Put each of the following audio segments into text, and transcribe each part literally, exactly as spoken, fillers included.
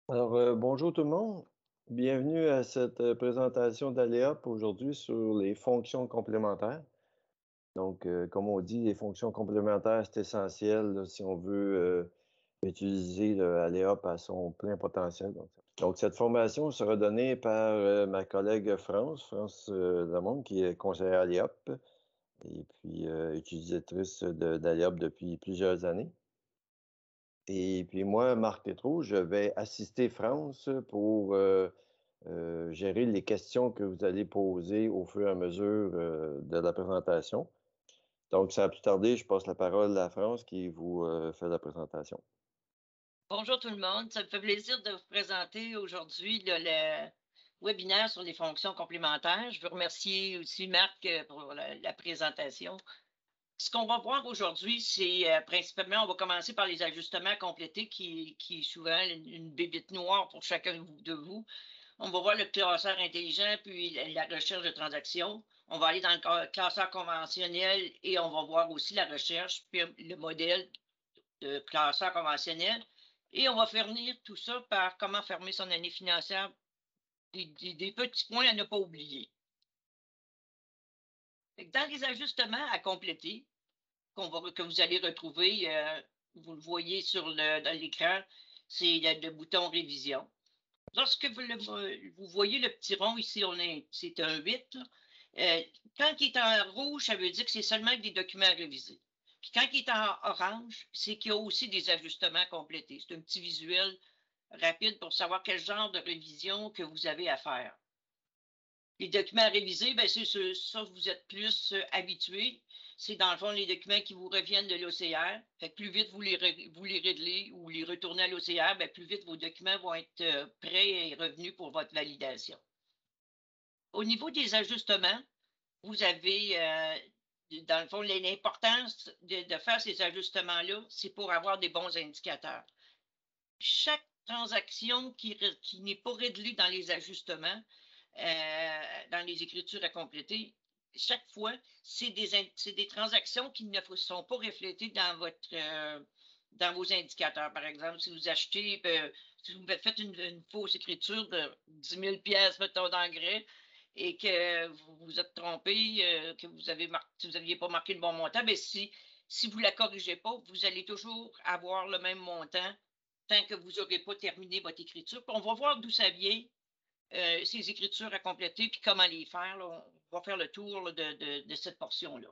Alors, euh, bonjour tout le monde. Bienvenue à cette euh, présentation d'Aléop aujourd'hui sur les fonctions complémentaires. Donc, euh, comme on dit, les fonctions complémentaires, c'est essentiel là, si on veut euh, utiliser le Aléop à son plein potentiel. Donc, donc, cette formation sera donnée par euh, ma collègue France, France euh, Lamont, qui est conseillère Aléop et puis euh, utilisatrice de- d'Aléop depuis plusieurs années. Et puis moi, Marc Tétrault, je vais assister France pour euh, euh, gérer les questions que vous allez poser au fur et à mesure euh, de la présentation. Donc, sans plus tarder, je passe la parole à France qui vous euh, fait la présentation. Bonjour tout le monde, ça me fait plaisir de vous présenter aujourd'hui le, le webinaire sur les fonctions complémentaires. Je veux remercier aussi Marc euh, pour la, la présentation. Ce qu'on va voir aujourd'hui, c'est euh, principalement, on va commencer par les ajustements complétés, qui, qui est souvent une, une bébite noire pour chacun de vous. On va voir le classeur intelligent, puis la, la recherche de transactions. On va aller dans le classeur conventionnel et on va voir aussi la recherche, puis le modèle de classeur conventionnel. Et on va finir tout ça par comment fermer son année financière, des, des, des petits points à ne pas oublier. Dans les ajustements à compléter, qu'on va, que vous allez retrouver, euh, vous le voyez sur le, dans l'écran, c'est le, le bouton révision. Lorsque vous, le, vous voyez le petit rond ici, c'est un huit. Euh, quand il est en rouge, ça veut dire que c'est seulement des documents à réviser. Puis quand il est en orange, c'est qu'il y a aussi des ajustements complétés. C'est un petit visuel rapide pour savoir quel genre de révision que vous avez à faire. Les documents à réviser, ben c'est ça, vous êtes plus euh, habitués. C'est dans le fond les documents qui vous reviennent de l'O C R. Fait que plus vite vous les, vous les réglez ou les retournez à l'O C R, ben plus vite vos documents vont être euh, prêts et revenus pour votre validation. Au niveau des ajustements, vous avez, euh, dans le fond, l'importance de, de faire ces ajustements-là, c'est pour avoir des bons indicateurs. Chaque transaction qui, qui n'est pas réglée dans les ajustements, euh, dans les écritures à compléter, chaque fois, c'est des, des transactions qui ne sont pas reflétées dans, votre, euh, dans vos indicateurs. Par exemple, si vous achetez, euh, si vous faites une, une fausse écriture de dix mille pièces mettons, d'engrais, et que vous vous êtes trompé, euh, que vous avez vous n'aviez pas marqué le bon montant, bien, si, si vous ne la corrigez pas, vous allez toujours avoir le même montant tant que vous n'aurez pas terminé votre écriture. Puis on va voir d'où ça vient, euh, ces écritures à compléter, puis comment les faire. Là. On va faire le tour là, de, de, de, cette portion-là.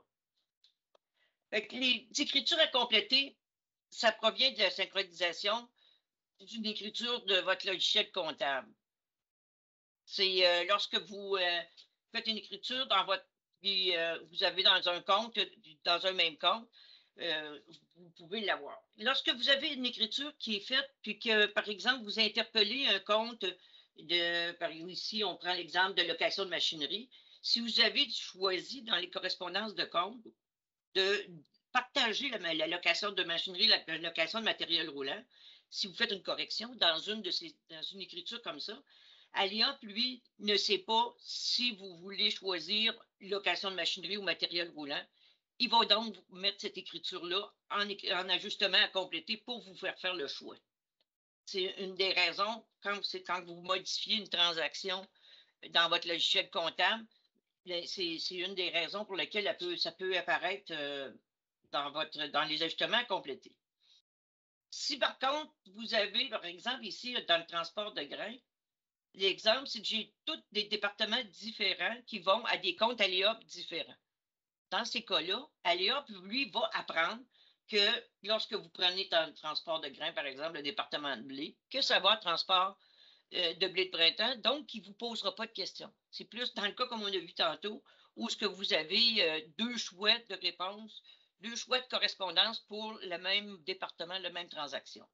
Les écritures à compléter, ça provient de la synchronisation d'une écriture de votre logiciel comptable. C'est euh, lorsque vous euh, faites une écriture dans votre, puis, euh, vous avez dans un compte, dans un même compte, euh, vous pouvez l'avoir. Lorsque vous avez une écriture qui est faite, puis que, par exemple, vous interpellez un compte de, par ici, on prend l'exemple de location de machinerie. Si vous avez choisi dans les correspondances de compte de partager la, la location de machinerie, la, la location de matériel roulant, si vous faites une correction dans une de ces, dans une écriture comme ça, Aléop, lui, ne sait pas si vous voulez choisir location de machinerie ou matériel roulant. Il va donc vous mettre cette écriture-là en, en, ajustement à compléter pour vous faire faire le choix. C'est une des raisons, quand, quand vous modifiez une transaction dans votre logiciel comptable, c'est une des raisons pour lesquelles peut, ça peut apparaître euh, dans, votre, dans les ajustements à compléter. Si par contre, vous avez, par exemple, ici, dans le transport de grains, l'exemple, c'est que j'ai tous des départements différents qui vont à des comptes Aléop différents. Dans ces cas-là, Aléop, lui, va apprendre que lorsque vous prenez dans le transport de grains, par exemple, le département de blé, que ça va transport euh, de blé de printemps, donc il ne vous posera pas de questions. C'est plus dans le cas, comme on a vu tantôt, où ce que vous avez euh, deux choix de réponse, deux choix de correspondance pour le même département, la même transaction.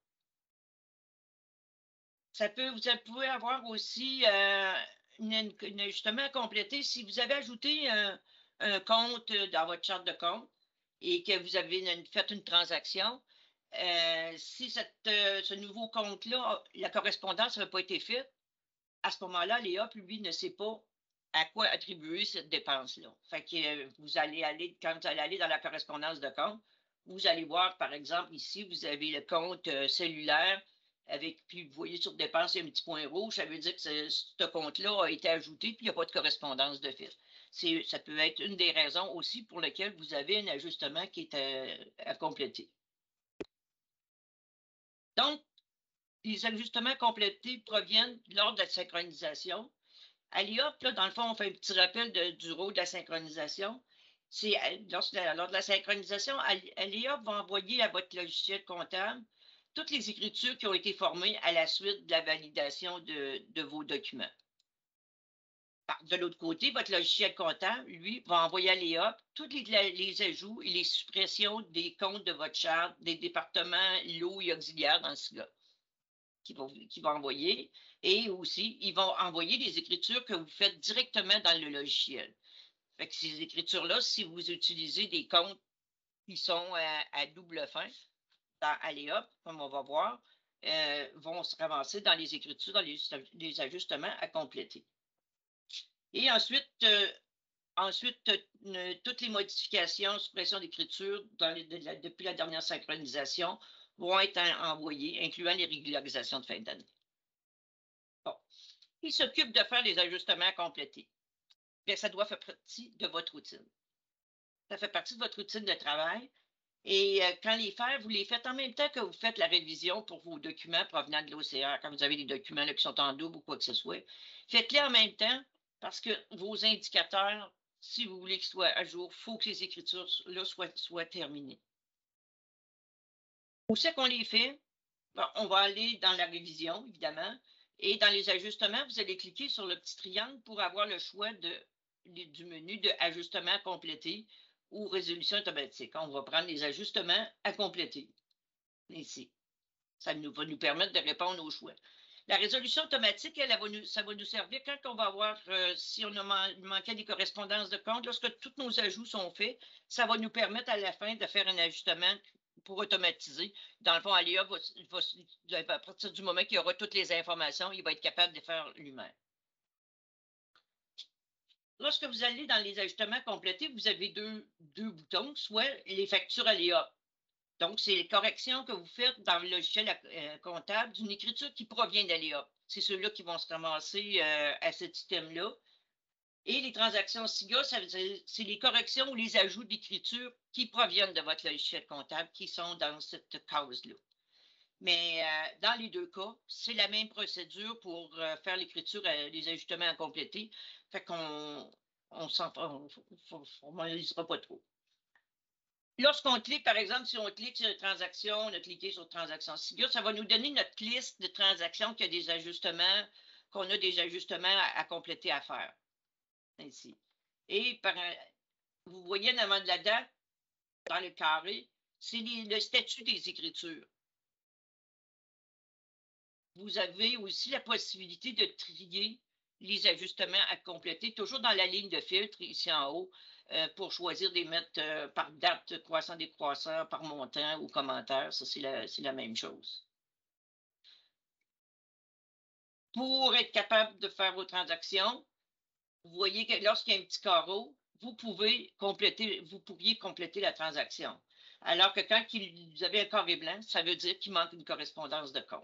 Ça peut, vous pouvez avoir aussi euh, une, une ajustement à compléter si vous avez ajouté un, un, compte dans votre charte de compte et que vous avez une, fait une transaction. Euh, si cette, euh, ce nouveau compte-là, la correspondance n'a pas été faite, à ce moment-là, Léop, lui, ne sait pas à quoi attribuer cette dépense-là. Fait que euh, vous allez aller, quand vous allez aller dans la correspondance de compte, vous allez voir, par exemple, ici, vous avez le compte euh, cellulaire avec, puis vous voyez sur dépenses, il y a un petit point rouge, ça veut dire que ce, ce compte-là a été ajouté, puis il n'y a pas de correspondance de fait. Ça peut être une des raisons aussi pour lesquelles vous avez un ajustement qui est à, à compléter. Donc, les ajustements complétés proviennent lors de la synchronisation. À l'I O P, dans le fond, on fait un petit rappel de, du rôle de la synchronisation. C'est lors, lors de la synchronisation, l'I O P va envoyer à votre logiciel comptable toutes les écritures qui ont été formées à la suite de la validation de, de vos documents. De l'autre côté, votre logiciel comptable, lui, va envoyer à l'I O P tous les, les ajouts et les suppressions des comptes de votre charte, des départements lots et auxiliaires dans ce cas, qui va, qui va envoyer. Et aussi, ils vont envoyer les écritures que vous faites directement dans le logiciel. Fait que ces écritures-là, si vous utilisez des comptes qui sont à, à double fin, dans, à l'I O P, comme on va voir, euh, vont se ramasser dans les écritures, dans les, les ajustements à compléter. Et ensuite, euh, ensuite euh, toutes les modifications, suppression d'écriture la, depuis la dernière synchronisation vont être en, envoyées, incluant les régularisations de fin d'année. Bon. Il s'occupe de faire les ajustements à compléter. Bien, ça doit faire partie de votre routine. Ça fait partie de votre routine de travail. Et euh, quand les faire, vous les faites en même temps que vous faites la révision pour vos documents provenant de l'O C R. Quand vous avez des documents là, qui sont en double ou quoi que ce soit, faites-les en même temps parce que vos indicateurs, si vous voulez qu'ils soient à jour, il faut que ces écritures-là soient, soient terminées. Où c'est qu'on les fait? Bon, on va aller dans la révision, évidemment. Et dans les ajustements, vous allez cliquer sur le petit triangle pour avoir le choix de, du menu de ajustement complété ou résolution automatique. On va prendre les ajustements à compléter. Ici. Ça nous, va nous permettre de répondre aux choix. La résolution automatique, elle, elle va nous, ça va nous servir quand on va avoir, euh, si on a man, manqué des correspondances de compte, lorsque tous nos ajouts sont faits, ça va nous permettre à la fin de faire un ajustement pour automatiser. Dans le fond, l'I A, va, va, à partir du moment qu'il y aura toutes les informations, il va être capable de faire lui-même. Lorsque vous allez dans les ajustements complétés, vous avez deux, deux boutons, soit les factures à l'I A. Donc, c'est les corrections que vous faites dans le logiciel euh, comptable d'une écriture qui provient de l'I A. C'est ceux-là qui vont se ramasser euh, à cet item-là. Et les transactions S I G A, c'est les corrections ou les ajouts d'écriture qui proviennent de votre logiciel comptable qui sont dans cette case-là. Mais euh, dans les deux cas, c'est la même procédure pour euh, faire l'écriture, euh, les ajustements à compléter. Fait qu'on on s'en formalisera pas trop. Lorsqu'on clique, par exemple, si on clique sur transaction, on a cliqué sur transaction S I G A, ça va nous donner notre liste de transactions qui a des ajustements, qu'on a des ajustements à, à compléter à faire. Ainsi. Et par, vous voyez en avant de la date, dans le carré, c'est le statut des écritures. Vous avez aussi la possibilité de trier les ajustements à compléter, toujours dans la ligne de filtre, ici en haut, euh, pour choisir des mettre euh, par date croissant, décroissant, par montant ou commentaire. Ça, c'est la, la même chose. Pour être capable de faire vos transactions, vous voyez que lorsqu'il y a un petit carreau, vous pouvez compléter, vous pourriez compléter la transaction. Alors que quand vous avez un carré blanc, ça veut dire qu'il manque une correspondance de compte.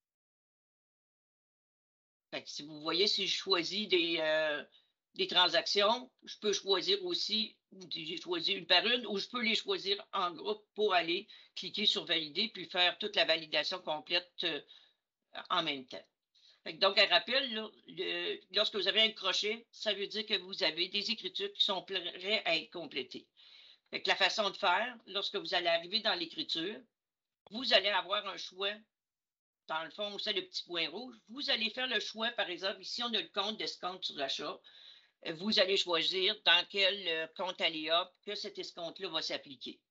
Fait que si vous voyez, si je choisis des, euh, des transactions, je peux choisir aussi, j'ai choisi une par une, ou je peux les choisir en groupe pour aller cliquer sur valider puis faire toute la validation complète euh, en même temps. Fait que donc, un rappel, là, le, lorsque vous avez un crochet, ça veut dire que vous avez des écritures qui sont prêtes à être complétées. Fait que la façon de faire, lorsque vous allez arriver dans l'écriture, vous allez avoir un choix. Dans le fond, c'est le petit point rouge. Vous allez faire le choix, par exemple, ici, on a le compte d'escompte sur l'achat. Vous allez choisir dans quel compte à l'I A que cet escompte-là va s'appliquer.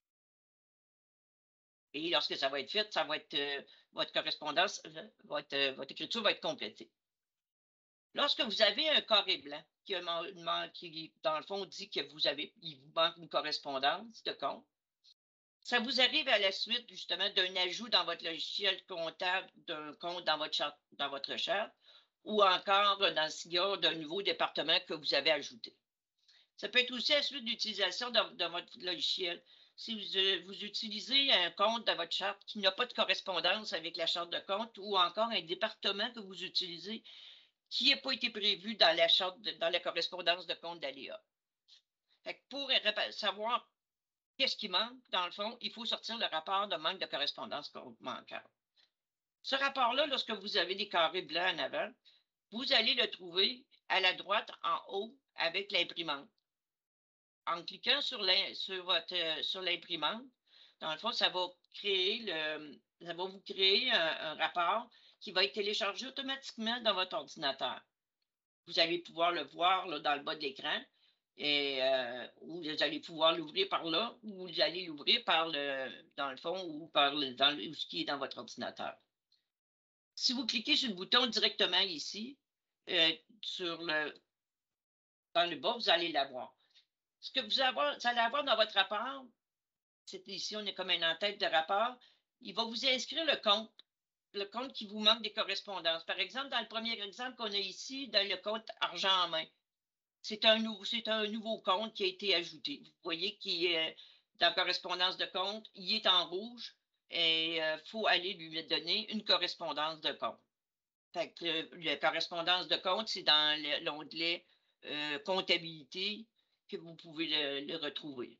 Et lorsque ça va être fait, ça va être, euh, votre correspondance, euh, votre, euh, votre écriture va être complétée. Lorsque vous avez un carré blanc qui, qui dans le fond, dit que vous avez, il vous manque une correspondance de compte, ça vous arrive à la suite, justement, d'un ajout dans votre logiciel comptable d'un compte dans votre charte, dans votre charte, ou encore dans le S I G A d'un nouveau département que vous avez ajouté. Ça peut être aussi à la suite d'utilisation de, de votre logiciel. si vous, euh, vous utilisez un compte dans votre charte qui n'a pas de correspondance avec la charte de compte ou encore un département que vous utilisez qui n'a pas été prévu dans la charte, de, dans la correspondance de compte d'A L E A. Fait que pour savoir qu'est-ce qui manque, dans le fond, il faut sortir le rapport de manque de correspondance manquante. Ce rapport-là, lorsque vous avez des carrés blancs en avant, vous allez le trouver à la droite en haut avec l'imprimante. En cliquant sur l'imprimante, dans le fond, ça va créer le, ça va vous créer un, un rapport qui va être téléchargé automatiquement dans votre ordinateur. Vous allez pouvoir le voir là, dans le bas de l'écran. Et euh, vous allez pouvoir l'ouvrir par là, ou vous allez l'ouvrir par le, dans le fond, ou par le, dans le, ce qui est dans votre ordinateur. Si vous cliquez sur le bouton directement ici, euh, sur le, dans le bas, vous allez l'avoir. Ce que vous, avoir, vous allez avoir dans votre rapport, c'est ici, on est comme un en-tête de rapport, il va vous inscrire le compte, le compte qui vous manque des correspondances. Par exemple, dans le premier exemple qu'on a ici, dans le compte argent en main, c'est un, un nouveau compte qui a été ajouté. Vous voyez qu'il est dans correspondance de compte, il est en rouge et il euh, faut aller lui donner une correspondance de compte. Fait que la correspondance de compte, c'est dans l'onglet euh, comptabilité que vous pouvez le, le, retrouver.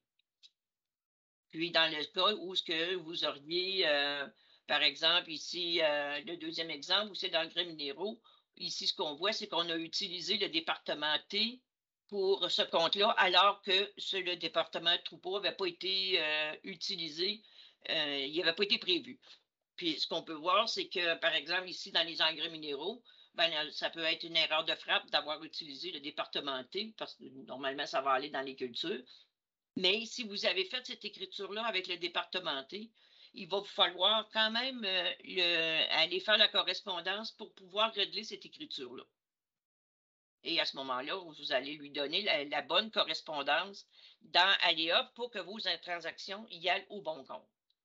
Puis dans le cas où ce que vous auriez, euh, par exemple, ici, euh, le deuxième exemple, où c'est dans le grès minéraux, ici, ce qu'on voit, c'est qu'on a utilisé le département T pour ce compte-là, alors que ce, le département troupeau n'avait pas été euh, utilisé, euh, il n'avait pas été prévu. Puis ce qu'on peut voir, c'est que, par exemple, ici, dans les engrais minéraux, ben, ça peut être une erreur de frappe d'avoir utilisé le département T, parce que normalement, ça va aller dans les cultures. Mais si vous avez fait cette écriture-là avec le département T, il va vous falloir quand même euh, le, aller faire la correspondance pour pouvoir régler cette écriture-là. Et à ce moment-là, vous allez lui donner la, la bonne correspondance dans A L E A pour que vos transactions y aillent au bon compte.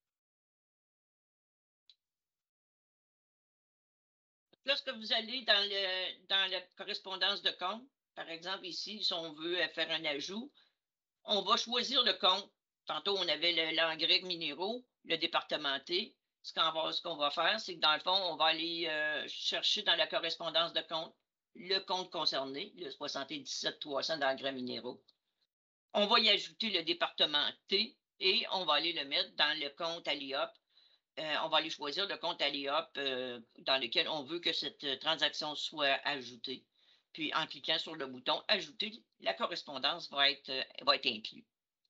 Lorsque vous allez dans, le, dans la correspondance de compte, par exemple ici, si on veut faire un ajout, on va choisir le compte. Tantôt, on avait l'engrais minéraux, le département T. Ce qu'on va, ce qu'on va faire, c'est que dans le fond, on va aller euh, chercher dans la correspondance de compte le compte concerné, le soixante-dix-sept trois cents d'engrais minéraux. On va y ajouter le département T et on va aller le mettre dans le compte A L E A. Euh, on va aller choisir le compte A L E A euh, dans lequel on veut que cette transaction soit ajoutée. Puis, en cliquant sur le bouton « Ajouter », la correspondance va être, euh, va être inclue.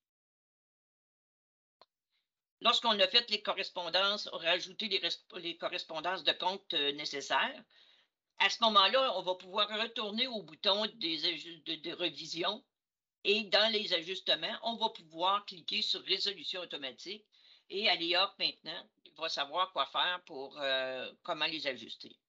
Lorsqu'on a fait les correspondances, on a rajouté les, les correspondances de compte euh, nécessaires, à ce moment-là, on va pouvoir retourner au bouton des, de, de révision et dans les ajustements, on va pouvoir cliquer sur « Résolution automatique » et A L E A maintenant va savoir quoi faire pour euh, comment les ajuster.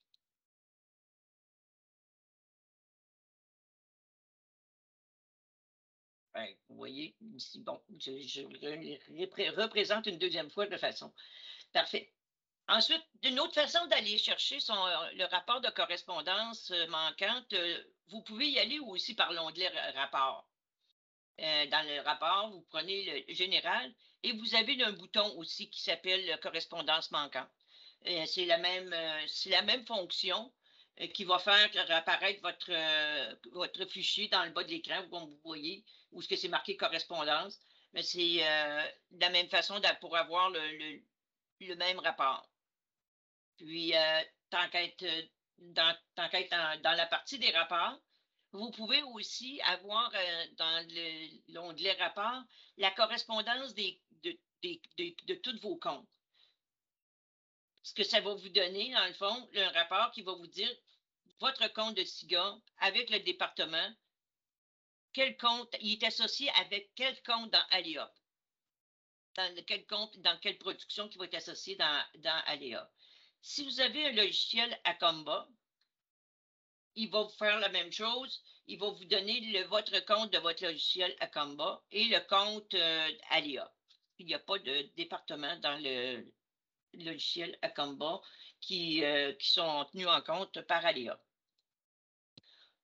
Ben, vous voyez, ici, bon, je, je représente une deuxième fois de façon. Parfait. Ensuite, une autre façon d'aller chercher son, le rapport de correspondance manquante, vous pouvez y aller aussi par l'onglet rapport. Euh, dans le rapport, vous prenez le général et vous avez un bouton aussi qui s'appelle correspondance manquante. Euh, c'est la même, euh, c'est la même fonction euh, qui va faire apparaître votre, euh, votre fichier dans le bas de l'écran, comme vous voyez, où ce que c'est marqué correspondance. Mais c'est euh, de la même façon pour avoir le, le, le même rapport. Puis, euh, tant qu'être dans, dans, dans la partie des rapports, vous pouvez aussi avoir euh, dans l'onglet rapport la correspondance des, de, de, de, de tous vos comptes. Ce que ça va vous donner, dans le fond, un rapport qui va vous dire votre compte de S I G A avec le département, quel compte, il est associé avec quel compte dans A L E A. Dans quel compte, dans quelle production qui va être associé dans, dans A L E A. Si vous avez un logiciel Acomba, il va vous faire la même chose. Il va vous donner le, votre compte de votre logiciel Acomba et le compte euh, A L E A. Il n'y a pas de département dans le logiciel Acomba qui, euh, qui sont tenus en compte par A L E A.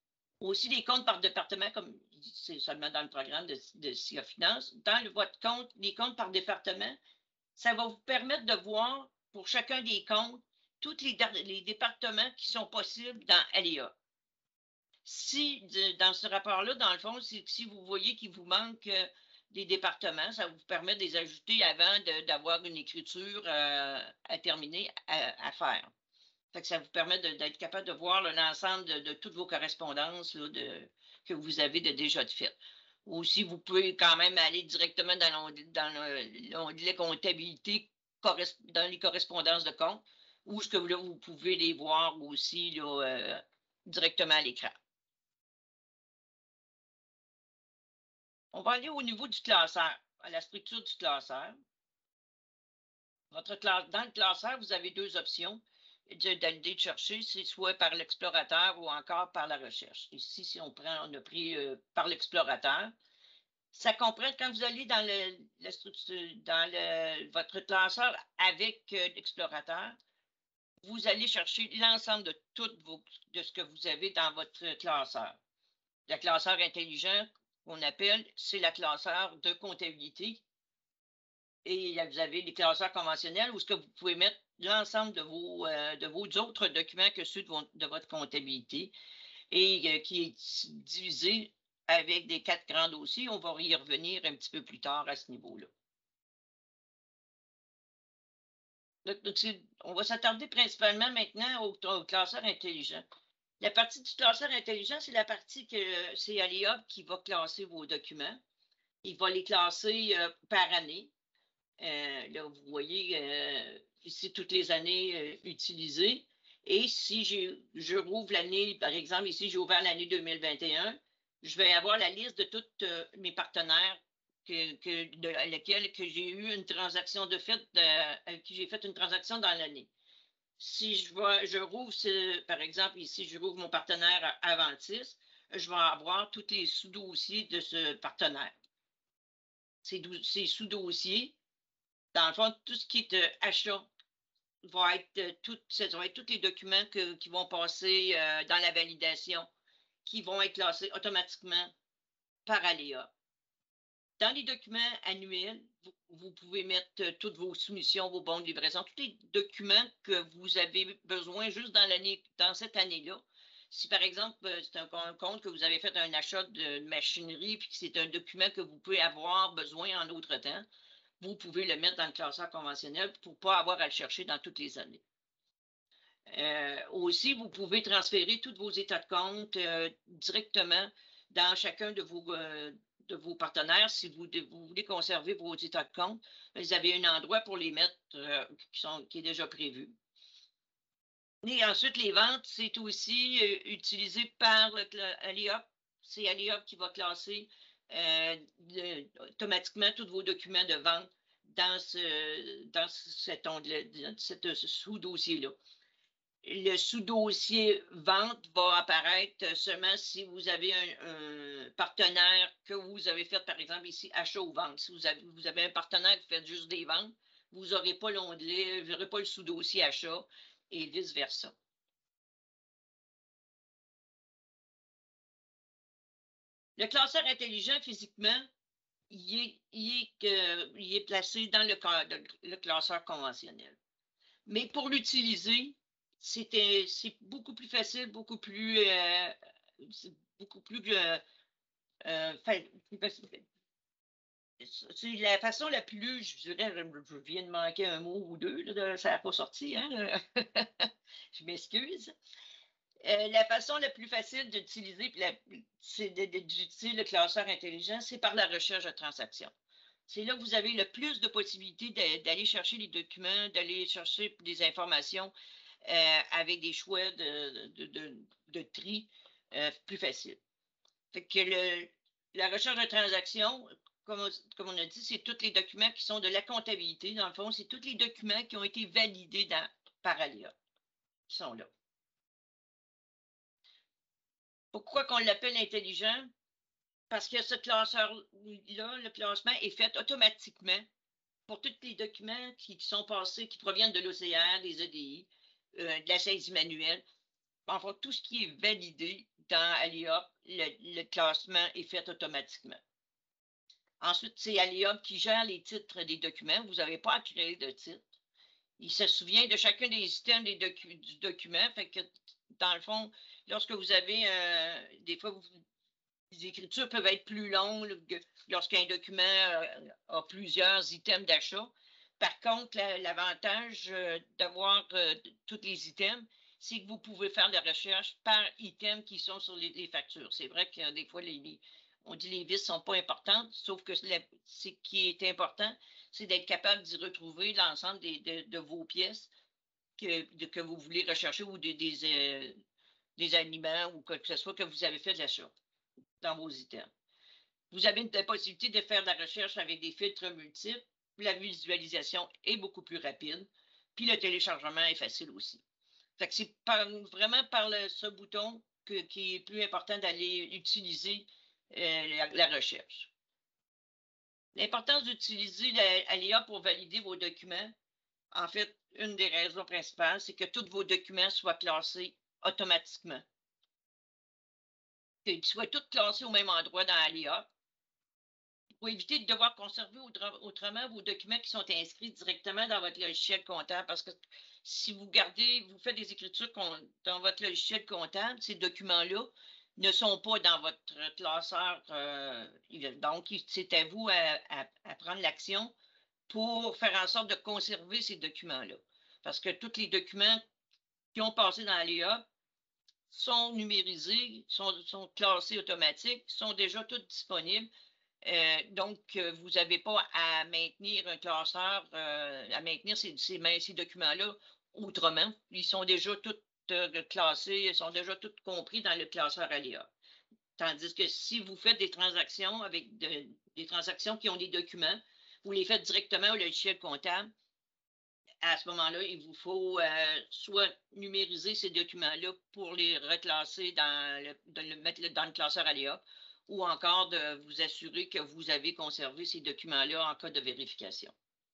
Aussi, les comptes par département, comme c'est seulement dans le programme de, de S I A Finance, dans le, votre compte, les comptes par département, ça va vous permettre de voir pour chacun des comptes tous les, les départements qui sont possibles dans L E A. Si, de, dans ce rapport-là, dans le fond, si, si vous voyez qu'il vous manque euh, des départements, ça vous permet de les ajouter avant d'avoir une écriture euh, à terminer à, à faire. Fait que ça vous permet d'être capable de voir l'ensemble de, de toutes vos correspondances là, de, que vous avez de, déjà de fait. Ou si vous pouvez quand même aller directement dans l'onglet comptabilité, dans les correspondances de compte, ou ce que là, vous pouvez les voir aussi là, euh, directement à l'écran. On va aller au niveau du classeur, à la structure du classeur. Votre classe, dans le classeur, vous avez deux options d'aller chercher, c'est soit par l'explorateur ou encore par la recherche. Ici, si on prend, on a pris euh, par l'explorateur, ça comprend quand vous allez dans, le, la structure, dans le, votre classeur avec euh, l'explorateur, vous allez chercher l'ensemble de tout vos, de ce que vous avez dans votre classeur. Le classeur intelligent, qu'on appelle, c'est la classeur de comptabilité. Et là, vous avez les classeurs conventionnels où ce que vous pouvez mettre l'ensemble de vos, euh, de vos autres documents que ceux de, vos, de votre comptabilité et euh, qui est divisé avec des quatre grands dossiers. On va y revenir un petit peu plus tard à ce niveau-là. On va s'attarder principalement maintenant au, au classeur intelligent. La partie du classeur intelligent, c'est la partie que c'est L E A qui va classer vos documents. Il va les classer euh, par année. Euh, là, vous voyez euh, ici toutes les années euh, utilisées. Et si je rouvre l'année, par exemple, ici, j'ai ouvert l'année deux mille vingt et un, je vais avoir la liste de tous euh, mes partenaires que, que, de, à lesquels que j'ai eu une transaction de fait, de, avec qui j'ai fait une transaction dans l'année. Si je, vois, je rouvre, ce, par exemple, ici, je rouvre mon partenaire Aventis, je vais avoir tous les sous-dossiers de ce partenaire. Ces, ces sous-dossiers, dans le fond, tout ce qui est euh, achat va être, euh, tout, ça va être tous les documents que, qui vont passer euh, dans la validation, qui vont être classés automatiquement par Aléa. Dans les documents annuels, vous, vous pouvez mettre euh, toutes vos soumissions, vos bons de livraison, tous les documents que vous avez besoin juste dans l'année, dans cette année-là. Si par exemple, c'est un, un compte que vous avez fait un achat de machinerie, puis que c'est un document que vous pouvez avoir besoin en autre temps, vous pouvez le mettre dans le classeur conventionnel pour ne pas avoir à le chercher dans toutes les années. Euh, aussi, vous pouvez transférer tous vos états de compte euh, directement dans chacun de vos, euh, de vos partenaires. Si vous, vous, voulez conserver vos états de compte, vous avez un endroit pour les mettre euh, qui, sont, qui est déjà prévu. Et ensuite, les ventes, c'est aussi euh, utilisé par L E A. C'est L E A qui va classer euh, le, automatiquement tous vos documents de vente dans ce, dans cet onglet, dans ce sous-dossier-là. Le sous-dossier vente va apparaître seulement si vous avez un, un, partenaire que vous avez fait, par exemple, ici, achat ou vente. Si vous avez, vous avez un partenaire qui fait juste des ventes, vous n'aurez pas l'onglet, vous n'aurez pas le sous-dossier achat et vice-versa. Le classeur intelligent, physiquement, il est, il est, euh, il est placé dans le, le classeur conventionnel. Mais pour l'utiliser, c'est beaucoup plus facile, beaucoup plus, euh, beaucoup plus, euh, euh, c'est la façon la plus, je dirais, je viens de manquer un mot ou deux, là, ça n'a pas sorti, hein? Je m'excuse. Euh, la façon la plus facile d'utiliser d'utiliser le classeur intelligent, c'est par la recherche de transactions. C'est là que vous avez le plus de possibilités d'aller chercher les documents, d'aller chercher des informations euh, avec des choix de, de, de, de tri euh, plus faciles. Fait que le, la recherche de transactions, comme, comme on a dit, c'est tous les documents qui sont de la comptabilité. Dans le fond, c'est tous les documents qui ont été validés dans, par Aléa qui sont là. Pourquoi qu'on l'appelle intelligent? Parce que ce classeur-là, le classement est fait automatiquement pour tous les documents qui sont passés, qui proviennent de l'O C R, des E D I, euh, de la saisie manuelle. Enfin, tout ce qui est validé dans Allia, le, le classement est fait automatiquement. Ensuite, c'est Allia qui gère les titres des documents. Vous n'avez pas à créer de titre. Il se souvient de chacun des items des docu du document. Fait que, dans le fond, lorsque vous avez, euh, des fois, vous, les écritures peuvent être plus longues lorsqu'un document euh, a plusieurs items d'achat. Par contre, l'avantage euh, d'avoir euh, tous les items, c'est que vous pouvez faire de la recherche par item qui sont sur les, les factures. C'est vrai que des fois, les, les, on dit que les vis ne sont pas importantes, sauf que ce qui est important, c'est d'être capable d'y retrouver l'ensemble de, de vos pièces que, de, que vous voulez rechercher ou de, des, euh, des aliments ou quoi que ce soit que vous avez fait de l'achat dans vos items. Vous avez la possibilité de faire de la recherche avec des filtres multiples. La visualisation est beaucoup plus rapide. Puis le téléchargement est facile aussi. C'est vraiment par le, ce bouton que, qui est plus important d'aller utiliser euh, la, la recherche. L'importance d'utiliser Allia pour valider vos documents, en fait, une des raisons principales, c'est que tous vos documents soient classés automatiquement. Qu'ils soient tous classés au même endroit dans Allia. Pour éviter de devoir conserver autrement vos documents qui sont inscrits directement dans votre logiciel comptable. Parce que si vous gardez, vous faites des écritures dans votre logiciel comptable, ces documents-là ne sont pas dans votre classeur. Euh, donc, c'est à vous à, à, à prendre l'action pour faire en sorte de conserver ces documents-là. Parce que tous les documents qui ont passé dans l'A I A sont numérisés, sont, sont classés automatiques, sont déjà tous disponibles. Euh, donc, euh, vous n'avez pas à maintenir un classeur, euh, à maintenir ces, ces, ces documents-là autrement. Ils sont déjà tous euh, classés, ils sont déjà tous compris dans le classeur Allia. Tandis que si vous faites des transactions avec de, des transactions qui ont des documents, vous les faites directement au logiciel comptable, à ce moment-là, il vous faut euh, soit numériser ces documents-là pour les reclasser dans le, de le mettre dans le classeur Allia, ou encore de vous assurer que vous avez conservé ces documents-là en cas de vérification.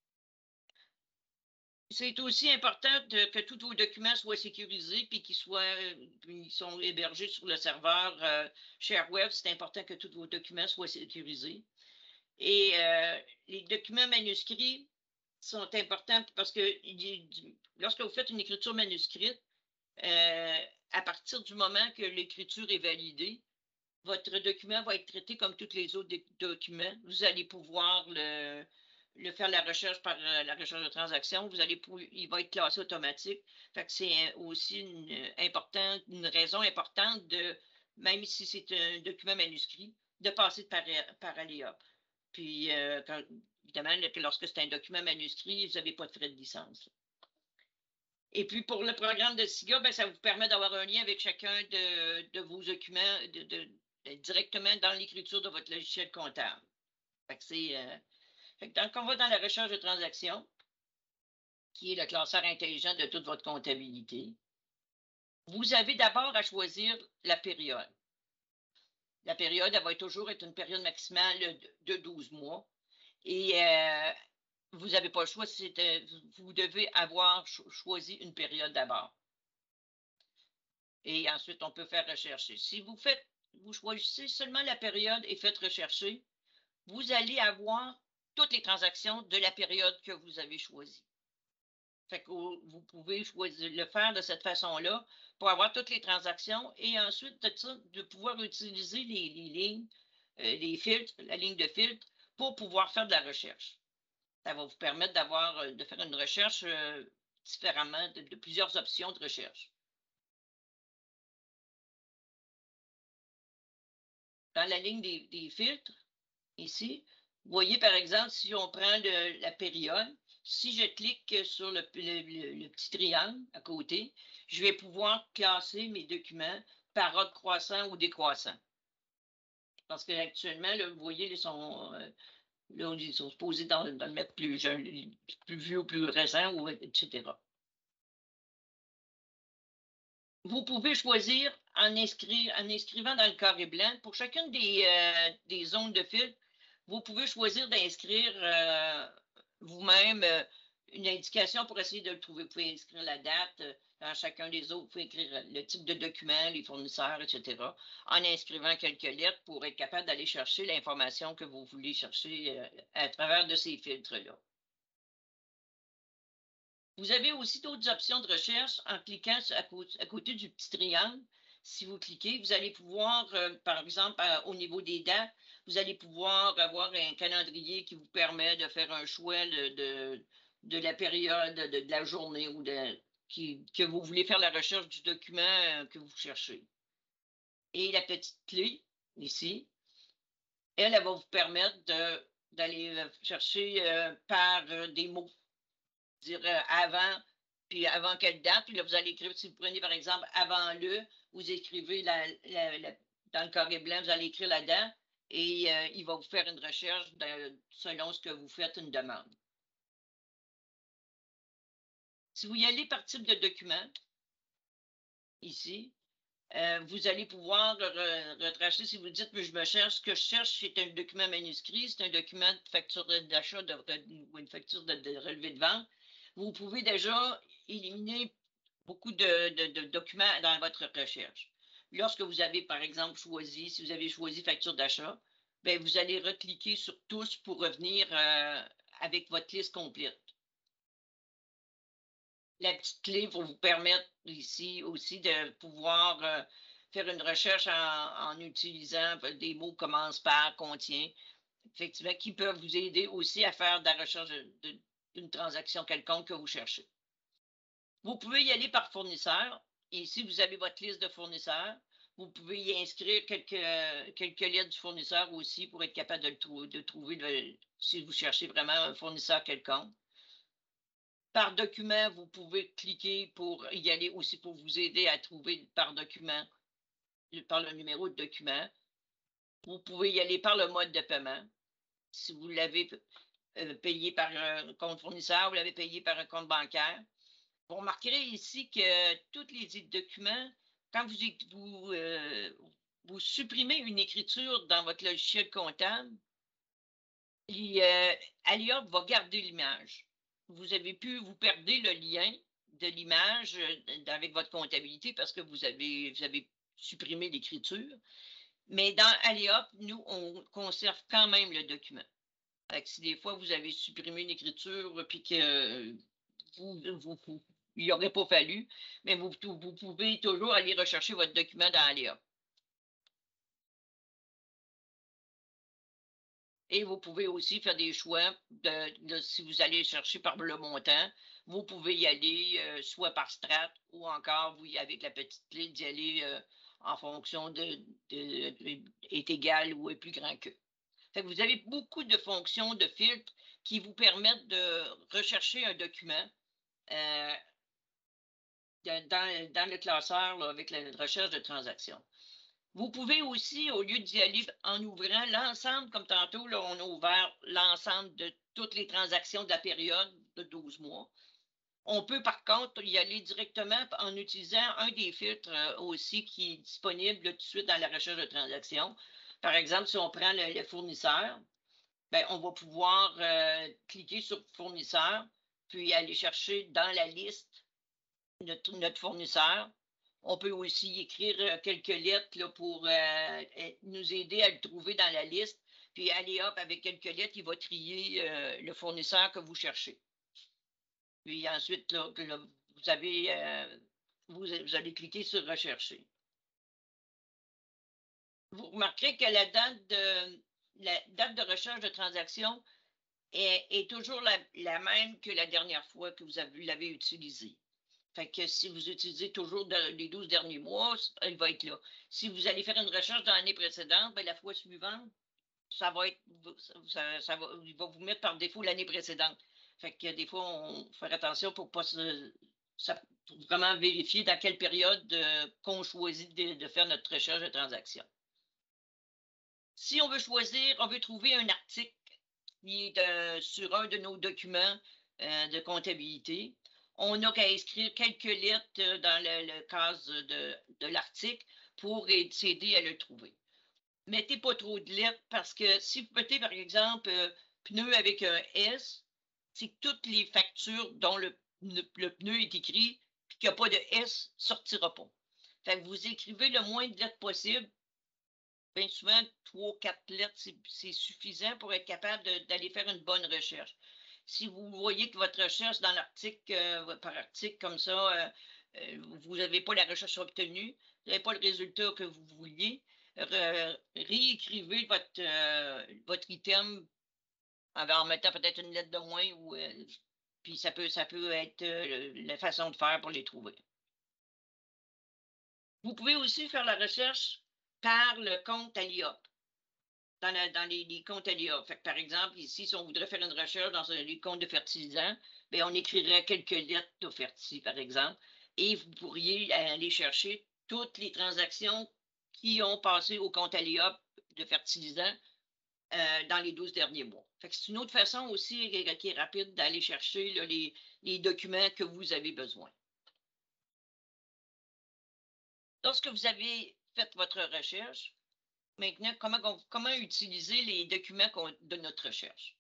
C'est aussi important de, que tous vos documents soient sécurisés puis qu'ils soient ils sont hébergés sur le serveur euh, ShareWeb. C'est important que tous vos documents soient sécurisés. Et euh, les documents manuscrits sont importants parce que lorsque vous faites une écriture manuscrite, euh, à partir du moment que l'écriture est validée, votre document va être traité comme tous les autres documents. Vous allez pouvoir le, le faire la recherche par euh, la recherche de transaction. Vous allez pour, il va être classé automatique. C'est aussi une, important, une raison importante de, même si c'est un document manuscrit, de passer par, par Allia. Puis, euh, quand, évidemment, lorsque c'est un document manuscrit, vous n'avez pas de frais de licence. Et puis, pour le programme de SIGA, ben, ça vous permet d'avoir un lien avec chacun de, de vos documents de, de, de, directement dans l'écriture de votre logiciel comptable. Fait que c'est, euh, fait que donc, on va dans la recherche de transactions, qui est le classeur intelligent de toute votre comptabilité. Vous avez d'abord à choisir la période. La période, elle va toujours être une période maximale de douze mois. Et euh, vous n'avez pas le choix, de, vous devez avoir cho choisi une période d'abord. Et ensuite, on peut faire rechercher. Si vous faites, vous choisissez seulement la période et faites rechercher, vous allez avoir toutes les transactions de la période que vous avez choisie. Fait que vous pouvez choisir, le faire de cette façon-là pour avoir toutes les transactions et ensuite de, ça, de pouvoir utiliser les, les lignes, euh, les filtres, la ligne de filtre pour pouvoir faire de la recherche. Ça va vous permettre d'avoir, de faire une recherche euh, différemment, de, de plusieurs options de recherche. Dans la ligne des, des filtres, ici, vous voyez par exemple, si on prend le, la période, si je clique sur le, le, le petit triangle à côté, je vais pouvoir classer mes documents par ordre croissant ou décroissant. Parce qu'actuellement, vous voyez, ils sont, euh, là, ils sont supposés dans, dans le mettre plus jeune, plus vieux ou plus récent, ou, et cetera. Vous pouvez choisir en, inscri en inscrivant dans le carré blanc, pour chacune des, euh, des zones de filtre, vous pouvez choisir d'inscrire euh, vous-même euh, une indication pour essayer de le trouver. Vous pouvez inscrire la date. Dans chacun des autres, vous pouvez écrire le type de document, les fournisseurs, et cetera, en inscrivant quelques lettres pour être capable d'aller chercher l'information que vous voulez chercher à travers de ces filtres-là. Vous avez aussi d'autres options de recherche en cliquant à côté, à côté du petit triangle. Si vous cliquez, vous allez pouvoir, euh, par exemple, à, au niveau des dates, vous allez pouvoir avoir un calendrier qui vous permet de faire un choix de, de, de la période, de, de la journée ou de, qui, que vous voulez faire la recherche du document euh, que vous cherchez. Et la petite clé, ici, elle, elle va vous permettre d'aller chercher euh, par euh, des mots. Dire euh, avant, puis avant quelle date, puis là, vous allez écrire, si vous prenez par exemple avant le, vous écrivez la, la, la, dans le carré blanc, vous allez écrire la date et euh, il va vous faire une recherche de, selon ce que vous faites une demande. Si vous y allez par type de document, ici, euh, vous allez pouvoir re, retracer, si vous dites, mais je me cherche, ce que je cherche, c'est un document manuscrit, c'est un document de facture d'achat ou une facture de, de relevé de vente. Vous pouvez déjà éliminer beaucoup de, de, de documents dans votre recherche. Lorsque vous avez, par exemple, choisi, si vous avez choisi facture d'achat, ben, vous allez recliquer sur tous pour revenir euh, avec votre liste complète. La petite clé va vous permettre ici aussi de pouvoir euh, faire une recherche en, en utilisant des mots commence par, contient, effectivement, qui peuvent vous aider aussi à faire de la recherche d'une transaction quelconque que vous cherchez. Vous pouvez y aller par fournisseur. Et si vous avez votre liste de fournisseurs, vous pouvez y inscrire quelques, quelques lettres du fournisseur aussi pour être capable de, le trou de trouver le, si vous cherchez vraiment un fournisseur quelconque. Par document, vous pouvez cliquer pour y aller aussi pour vous aider à trouver par document, par le numéro de document. Vous pouvez y aller par le mode de paiement. Si vous l'avez euh, payé par un compte fournisseur, vous l'avez payé par un compte bancaire. Vous remarquerez ici que tous les documents, quand vous, vous, euh, vous supprimez une écriture dans votre logiciel comptable, euh, Allia va garder l'image. Vous avez pu, vous perdez le lien de l'image avec votre comptabilité parce que vous avez, vous avez supprimé l'écriture. Mais dans Allia, nous, on conserve quand même le document. Fait que si des fois vous avez supprimé une écriture puis que vous, vous, vous il n'aurait pas fallu, mais vous, vous pouvez toujours aller rechercher votre document dans Allia. Et vous pouvez aussi faire des choix de, de si vous allez chercher par le montant, vous pouvez y aller euh, soit par strat ou encore vous y avec la petite clé d'y aller euh, en fonction de, de, de est égal ou est plus grand que. Fait que vous avez beaucoup de fonctions de filtres qui vous permettent de rechercher un document euh, Dans, dans le classeur là, avec la recherche de transactions. Vous pouvez aussi, au lieu d'y aller en ouvrant l'ensemble, comme tantôt, là, on a ouvert l'ensemble de toutes les transactions de la période de douze mois. On peut par contre y aller directement en utilisant un des filtres euh, aussi qui est disponible là, tout de suite dans la recherche de transactions. Par exemple, si on prend le, le fournisseur, ben, on va pouvoir euh, cliquer sur fournisseur, puis aller chercher dans la liste Notre, notre fournisseur. On peut aussi écrire quelques lettres là, pour euh, nous aider à le trouver dans la liste. Puis aller hop, avec quelques lettres, il va trier euh, le fournisseur que vous cherchez. Puis ensuite, là, là, vous, avez, euh, vous, vous allez cliquer sur Rechercher. Vous remarquerez que la date de, la date de recherche de transaction est, est toujours la, la même que la dernière fois que vous l'avez utilisée. Fait que si vous utilisez toujours de, les douze derniers mois, elle va être là. Si vous allez faire une recherche dans l'année précédente, bien, la fois suivante, ça va être, ça, ça va, il va vous mettre par défaut l'année précédente. Fait que des fois, on faut faire attention pour pas se, ça, pour vraiment vérifier dans quelle période euh, qu'on choisit de, de faire notre recherche de transaction. Si on veut choisir, on veut trouver un article qui est euh, sur un de nos documents euh, de comptabilité, on n'a qu'à inscrire quelques lettres dans le, le cas de, de l'article pour s'aider à le trouver. Mettez pas trop de lettres parce que si vous mettez, par exemple, euh, pneu avec un S, c'est toutes les factures dont le, le, le pneu est écrit, puis qu'il n'y a pas de S, sortira pas. Fait que vous écrivez le moins de lettres possible. Bien souvent, trois, quatre lettres, c'est suffisant pour être capable d'aller faire une bonne recherche. Si vous voyez que votre recherche dans l'article, euh, par article comme ça, euh, euh, vous n'avez pas la recherche obtenue, vous n'avez pas le résultat que vous vouliez, re, réécrivez votre, euh, votre item en mettant peut-être une lettre de moins, ou euh, puis ça peut, ça peut être euh, la façon de faire pour les trouver. Vous pouvez aussi faire la recherche par le compte à l'I A P. Dans, la, dans les, les comptes à l'I A. Fait que, par exemple, ici, si on voudrait faire une recherche dans un, les comptes de fertilisants, bien, on écrirait quelques lettres d'Offerti, par exemple, et vous pourriez aller chercher toutes les transactions qui ont passé au compte à l'I A de fertilisants euh, dans les douze derniers mois. C'est une autre façon aussi qui est rapide d'aller chercher là, les, les documents que vous avez besoin. Lorsque vous avez fait votre recherche, maintenant, comment, comment utiliser les documents de notre recherche?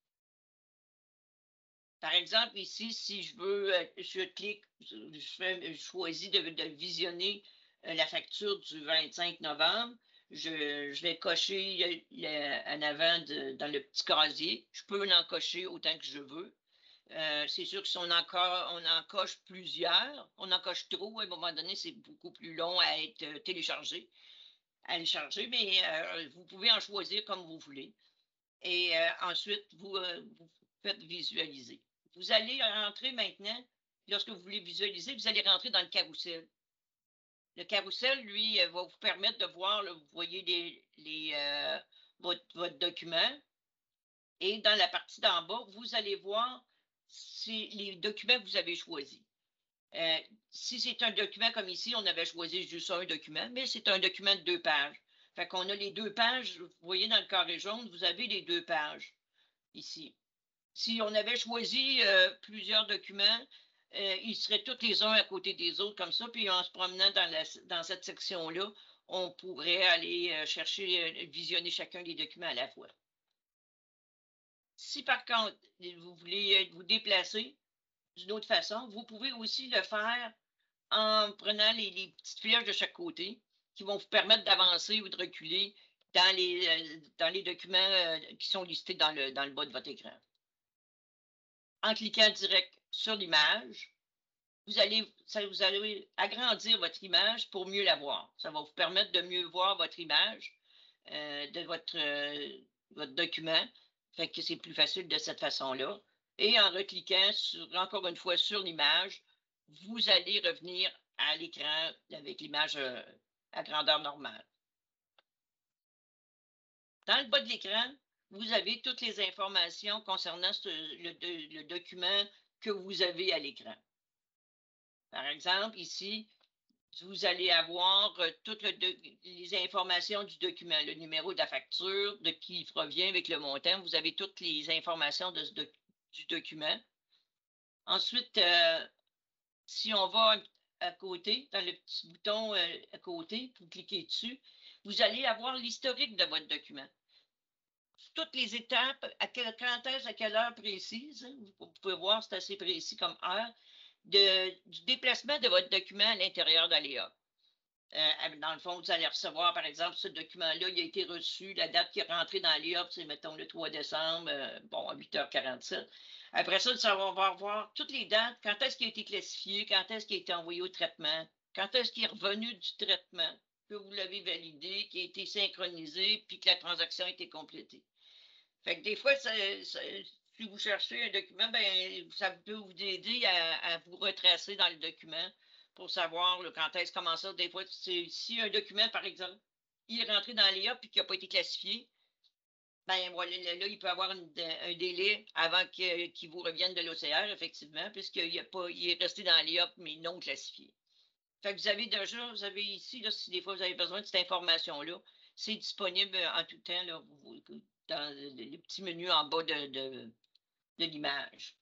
Par exemple, ici, si je veux, je clique, je, fais, je choisis de, de visionner la facture du vingt-cinq novembre, je, je vais cocher le, en avant de, dans le petit casier. Je peux en cocher autant que je veux. Euh, c'est sûr que si on en, on en coche plusieurs, on en coche trop, à un moment donné, c'est beaucoup plus long à être téléchargé, à le charger, mais euh, vous pouvez en choisir comme vous voulez. Et euh, ensuite, vous, euh, vous faites visualiser. Vous allez rentrer maintenant, lorsque vous voulez visualiser, vous allez rentrer dans le carrousel. Le carrousel, lui, va vous permettre de voir, là, vous voyez les, les, euh, votre, votre document. Et dans la partie d'en bas, vous allez voir si les documents que vous avez choisis. Euh, si c'est un document comme ici, on avait choisi juste un document, mais c'est un document de deux pages. Fait qu'on a les deux pages, vous voyez dans le carré jaune, vous avez les deux pages ici. Si on avait choisi euh, plusieurs documents, euh, ils seraient tous les uns à côté des autres comme ça, puis en se promenant dans, la, dans cette section-là, on pourrait aller euh, chercher, euh, visionner chacun des documents à la fois. Si par contre, vous voulez vous déplacer d'une autre façon, vous pouvez aussi le faire en prenant les, les petites flèches de chaque côté qui vont vous permettre d'avancer ou de reculer dans les, euh, dans les documents euh, qui sont listés dans le, dans le bas de votre écran. En cliquant direct sur l'image, vous allez, ça, vous allez agrandir votre image pour mieux la voir. Ça va vous permettre de mieux voir votre image euh, de votre, euh, votre document. Fait que c'est plus facile de cette façon-là. Et en recliquant sur, encore une fois sur l'image, vous allez revenir à l'écran avec l'image euh, à grandeur normale. Dans le bas de l'écran, vous avez toutes les informations concernant ce, le, le document que vous avez à l'écran. Par exemple, ici, vous allez avoir euh, toutes le, les informations du document, le numéro de la facture, de qui il provient avec le montant. Vous avez toutes les informations de ce, de, du document. Ensuite, euh, si on va à côté, dans le petit bouton euh, à côté, vous cliquez dessus, vous allez avoir l'historique de votre document. Toutes les étapes, à quelle, quand est-ce, à quelle heure précise, hein, vous pouvez voir, c'est assez précis comme heure, de, du déplacement de votre document à l'intérieur d'A L E A. Euh, dans le fond, vous allez recevoir, par exemple, ce document-là, il a été reçu, la date qui est rentrée dans l'I A P, c'est, mettons, le trois décembre, euh, bon, à huit heures quarante-sept. Après ça, ça va, on va voir toutes les dates, quand est-ce qu'il a été classifié, quand est-ce qu'il a été envoyé au traitement, quand est-ce qu'il est revenu du traitement, que vous l'avez validé, qui a été synchronisé, puis que la transaction a été complétée. Fait que des fois, ça, ça, si vous cherchez un document, ben, ça peut vous aider à, à vous retracer dans le document pour savoir là, quand est-ce comment ça. Des fois, si un document, par exemple, il est rentré dans l'I A puis qu'il n'a pas été classifié, ben voilà, là, il peut avoir une, un délai avant qu'il qu vous revienne de l'O C R, effectivement, puisqu'il a pas, il est resté dans l'I A P, mais non classifié. Fait que vous avez déjà, vous avez ici, là, si des fois vous avez besoin de cette information-là, c'est disponible en tout temps, là, vous, dans le petit menu en bas de, de, de l'image.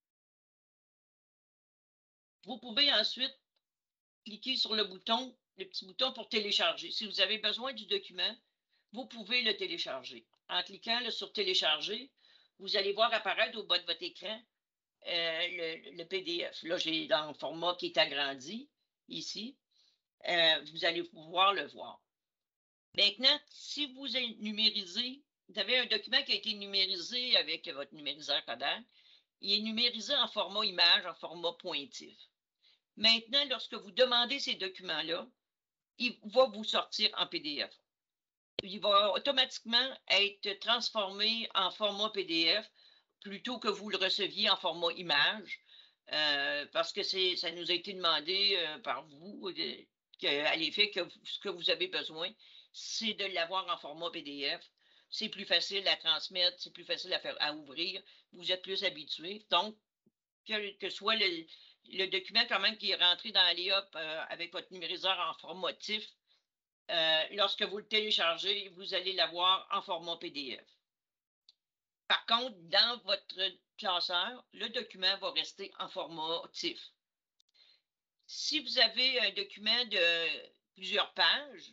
Vous pouvez ensuite cliquer sur le bouton, le petit bouton pour télécharger. Si vous avez besoin du document, vous pouvez le télécharger. En cliquant là, sur télécharger, vous allez voir apparaître au bas de votre écran euh, le, le P D F. Là, j'ai dans le format qui est agrandi, ici. Euh, vous allez pouvoir le voir. Maintenant, si vous numérisez, vous avez un document qui a été numérisé avec votre numériseur Kodak, il est numérisé en format image, en format pointif. Maintenant, lorsque vous demandez ces documents-là, il va vous sortir en P D F. Il va automatiquement être transformé en format P D F plutôt que vous le receviez en format image, euh, parce que ça nous a été demandé euh, par vous euh, à l'effet que ce que vous avez besoin, c'est de l'avoir en format P D F. C'est plus facile à transmettre, c'est plus facile à, faire, à ouvrir. Vous êtes plus habitué. Donc, que, que soit le, le document quand même qui est rentré dans l'A euh, avec votre numériseur en format T I F, euh, lorsque vous le téléchargez, vous allez l'avoir en format P D F. Par contre, dans votre classeur, le document va rester en format T I F. Si vous avez un document de plusieurs pages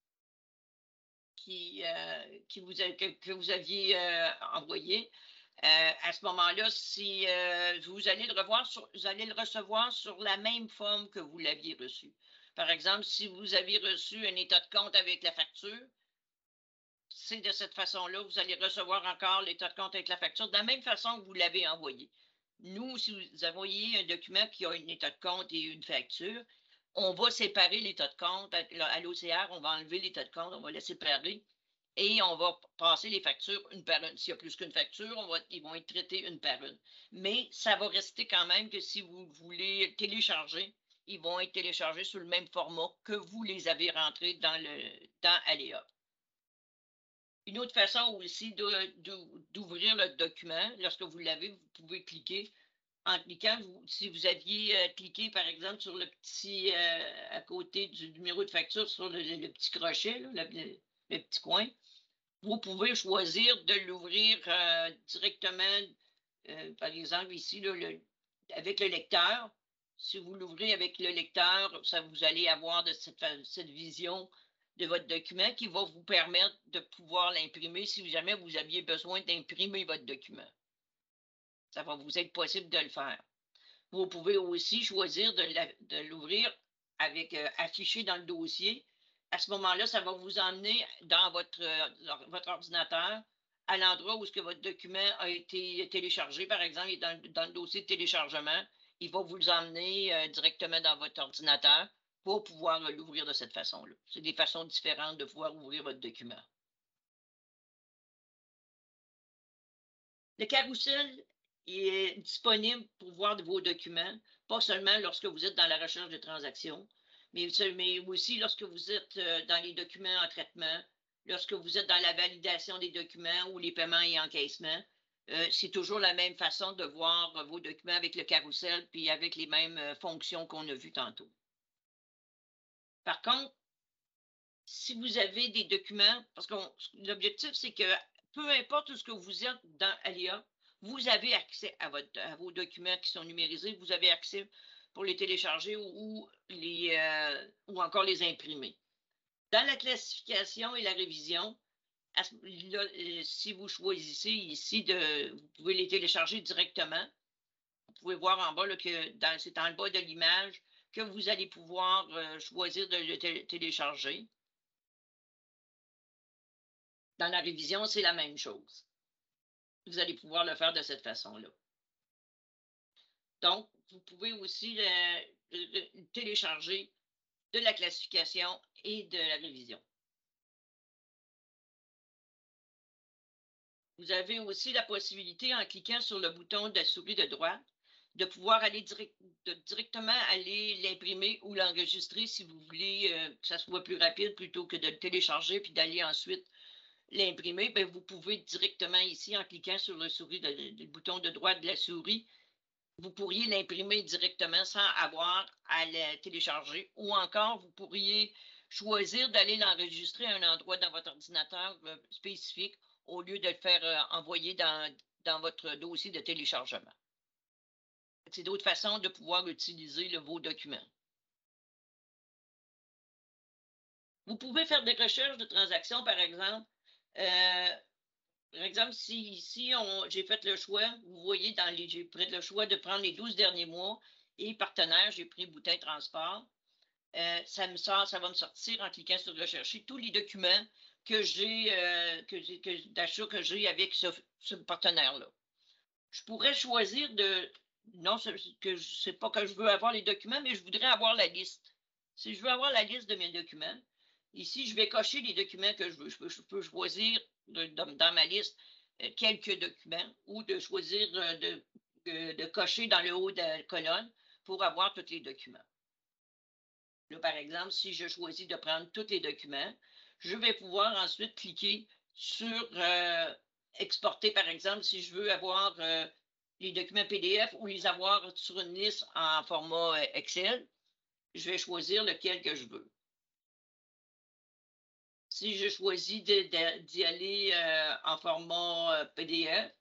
qui, euh, qui vous a, que, que, vous aviez euh, envoyé, euh, à ce moment-là, si euh, vous allez le revoir sur, vous allez le recevoir sur la même forme que vous l'aviez reçu. Par exemple, si vous avez reçu un état de compte avec la facture, c'est de cette façon-là, vous allez recevoir encore l'état de compte avec la facture, de la même façon que vous l'avez envoyé. Nous, si vous envoyez un document qui a un état de compte et une facture, on va séparer l'état de compte à l'O C R, on va enlever l'état de compte, on va le séparer et on va passer les factures une par une. S'il y a plus qu'une facture, on va, ils vont être traités une par une. Mais ça va rester quand même que si vous voulez télécharger, ils vont être téléchargés sous le même format que vous les avez rentrés dans, le, dans Aléa. Une autre façon aussi d'ouvrir le document, lorsque vous l'avez, vous pouvez cliquer. En cliquant, vous, si vous aviez euh, cliqué, par exemple, sur le petit, euh, à côté du numéro de facture, sur le, le petit crochet, là, le, le petit coin, vous pouvez choisir de l'ouvrir euh, directement, euh, par exemple, ici, là, le, avec le lecteur. Si vous l'ouvrez avec le lecteur, ça vous allez avoir de cette, cette vision de votre document qui va vous permettre de pouvoir l'imprimer si jamais vous aviez besoin d'imprimer votre document. Ça va vous être possible de le faire. Vous pouvez aussi choisir de l'ouvrir avec euh, affiché dans le dossier. À ce moment-là, ça va vous emmener dans votre, euh, votre ordinateur à l'endroit où ce que votre document a été téléchargé, par exemple, dans, dans le dossier de téléchargement. Il va vous emmener euh, directement dans votre ordinateur pour pouvoir euh, l'ouvrir de cette façon-là. C'est des façons différentes de pouvoir ouvrir votre document. Le carrousel est disponible pour voir vos documents, pas seulement lorsque vous êtes dans la recherche de transactions, mais, mais aussi lorsque vous êtes dans les documents en traitement, lorsque vous êtes dans la validation des documents ou les paiements et encaissements. Euh, c'est toujours la même façon de voir vos documents avec le carrousel puis avec les mêmes fonctions qu'on a vues tantôt. Par contre, si vous avez des documents, parce que l'objectif, c'est que peu importe où ce que vous êtes dans Aléa, vous avez accès à, votre, à vos documents qui sont numérisés, vous avez accès pour les télécharger ou, ou, les, euh, ou encore les imprimer. Dans la classification et la révision, à, là, si vous choisissez ici, de, vous pouvez les télécharger directement. Vous pouvez voir en bas là, que c'est en bas de l'image que vous allez pouvoir euh, choisir de le té télécharger. Dans la révision, c'est la même chose. Vous allez pouvoir le faire de cette façon-là. Donc, vous pouvez aussi le, le, le télécharger de la classification et de la révision. Vous avez aussi la possibilité, en cliquant sur le bouton de la souris de droite, de pouvoir aller direct, de, directement aller l'imprimer ou l'enregistrer si vous voulez euh, que ça soit plus rapide plutôt que de le télécharger puis d'aller ensuite l'imprimer. Ben, vous pouvez directement ici, en cliquant sur le, souris de, le bouton de droite de la souris, vous pourriez l'imprimer directement sans avoir à le télécharger. Ou encore, vous pourriez choisir d'aller l'enregistrer à un endroit dans votre ordinateur euh, spécifique au lieu de le faire euh, envoyer dans, dans votre dossier de téléchargement. C'est d'autres façons de pouvoir utiliser le, vos documents. Vous pouvez faire des recherches de transactions, par exemple. Euh, par exemple, si ici, on j'ai fait le choix, vous voyez dans les j'ai pris le choix de prendre les douze derniers mois et partenaire, j'ai pris Boutin Transport. Heu, ça me sort ça va me sortir en cliquant sur rechercher tous les documents que j'ai, heu, que j'ai que d'achat que j'ai avec ce ce partenaire-là. Je pourrais choisir de non, c'est que je sais pas que je veux avoir les documents, mais je voudrais avoir la liste. Si je veux avoir la liste de mes documents, ici, je vais cocher les documents que je veux. Je peux je peux choisir de dans dans ma liste, heu, quelques documents ou de choisir, heu, de de de cocher dans le haut de la colonne pour avoir tous les documents. Là, par exemple, si je choisis de prendre tous les documents, je vais pouvoir ensuite cliquer sur euh, exporter, par exemple, si je veux avoir euh, les documents P D F ou les avoir sur une liste en format euh, Excel, je vais choisir lequel que je veux. Si je choisis d'y aller euh, en format euh, P D F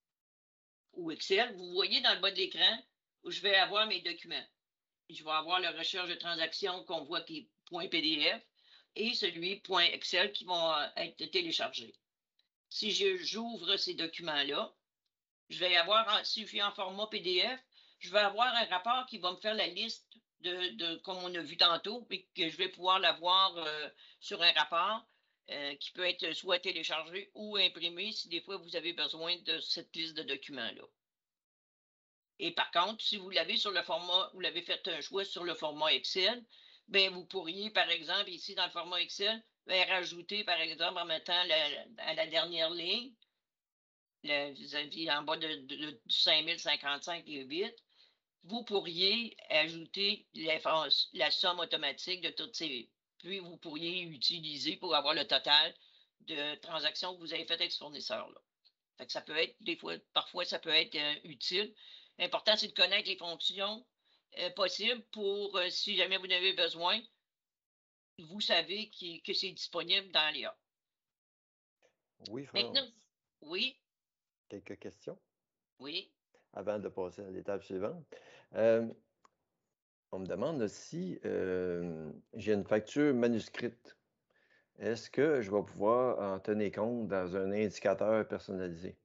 ou Excel, vous voyez dans le bas de l'écran où je vais avoir mes documents. Je vais avoir la recherche de transactions qu'on voit qui est .pdf et celui .excel qui vont euh, être téléchargés. Si j'ouvre ces documents-là, je vais avoir, si je suis en format P D F, je vais avoir un rapport qui va me faire la liste de, de comme on a vu tantôt, et que je vais pouvoir l'avoir euh, sur un rapport euh, qui peut être soit téléchargé ou imprimé si des fois vous avez besoin de cette liste de documents-là. Et par contre, si vous l'avez sur le format, vous l'avez fait un choix sur le format Excel, bien, vous pourriez, par exemple, ici dans le format Excel, bien, rajouter, par exemple, en mettant la, à la dernière ligne, le, vis-à-vis en bas de, de, de cinq mille cinquante-cinq et huit, vous pourriez ajouter la, la somme automatique de toutes ces. Puis vous pourriez utiliser pour avoir le total de transactions que vous avez faites avec ce fournisseur-là. Fait que ça peut être, des fois, parfois, ça peut être euh, utile. L'important, c'est de connaître les fonctions euh, possibles pour, euh, si jamais vous en avez besoin, vous savez qui, que c'est disponible dans l'I A. Oui, Maintenant, France. oui, Quelques questions oui, avant de passer à l'étape suivante. Euh, on me demande si euh, j'ai une facture manuscrite. Est-ce que je vais pouvoir en tenir compte dans un indicateur personnalisé?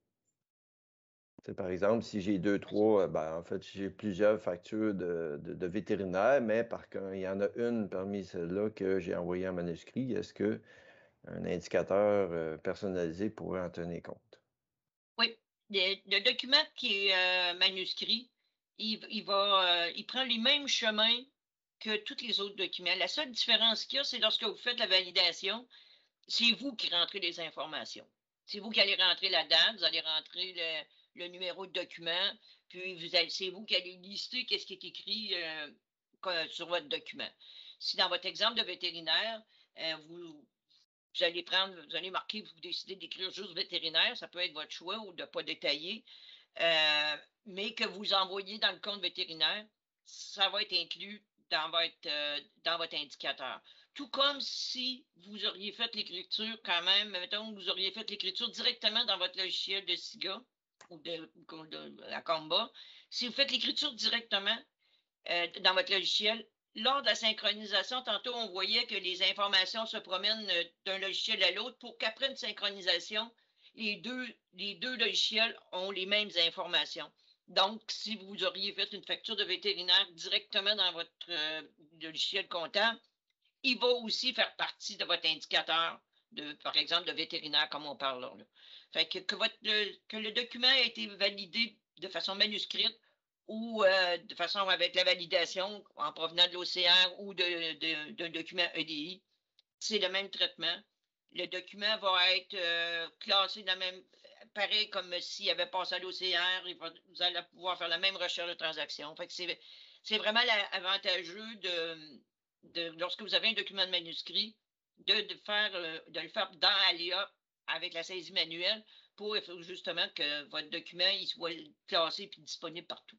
C'est par exemple, si j'ai deux, trois, euh, ben, en fait, j'ai plusieurs factures de, de, de vétérinaire, mais par contre, il y en a une parmi celles-là que j'ai envoyée en manuscrit. Est-ce que un indicateur euh, personnalisé pourrait en tenir compte? oui. Le, le document qui est euh, manuscrit, il, il va, euh, il prend les mêmes chemins que tous les autres documents. La seule différence qu'il y a, c'est lorsque vous faites la validation, c'est vous qui rentrez les informations. C'est vous qui allez rentrer la date, vous allez rentrer le, le numéro de document, puis vous allez, c'est vous qui allez lister qu'est-ce qui est écrit euh, sur votre document. Si dans votre exemple de vétérinaire, euh, vous, vous allez prendre, vous allez marquer, vous décidez d'écrire juste vétérinaire, ça peut être votre choix ou de ne pas détailler, euh, mais que vous envoyez dans le compte vétérinaire, ça va être inclus dans votre, euh, dans votre indicateur. Tout comme si vous auriez fait l'écriture quand même, mettons, vous auriez fait l'écriture directement dans votre logiciel de SIGA ou de, de la Comba. Si vous faites l'écriture directement euh, dans votre logiciel, lors de la synchronisation, tantôt, on voyait que les informations se promènent euh, d'un logiciel à l'autre pour qu'après une synchronisation, les deux, les deux logiciels ont les mêmes informations. Donc, si vous auriez fait une facture de vétérinaire directement dans votre euh, logiciel comptable, il va aussi faire partie de votre indicateur, de, par exemple, de vétérinaire, comme on parle là. Fait que, que, votre, le, que le document a été validé de façon manuscrite ou euh, de façon avec la validation en provenant de l'O C R ou d'un document E D I, c'est le même traitement. Le document va être euh, classé de la même, pareil comme s'il avait passé à l'O C R, il va, vous allez pouvoir faire la même recherche de transaction. Fait que c'est vraiment avantageux de, de, lorsque vous avez un document de manuscrit, de, de, faire, euh, de le faire dans Alia avec la saisie manuelle pour justement que votre document il soit classé et disponible partout.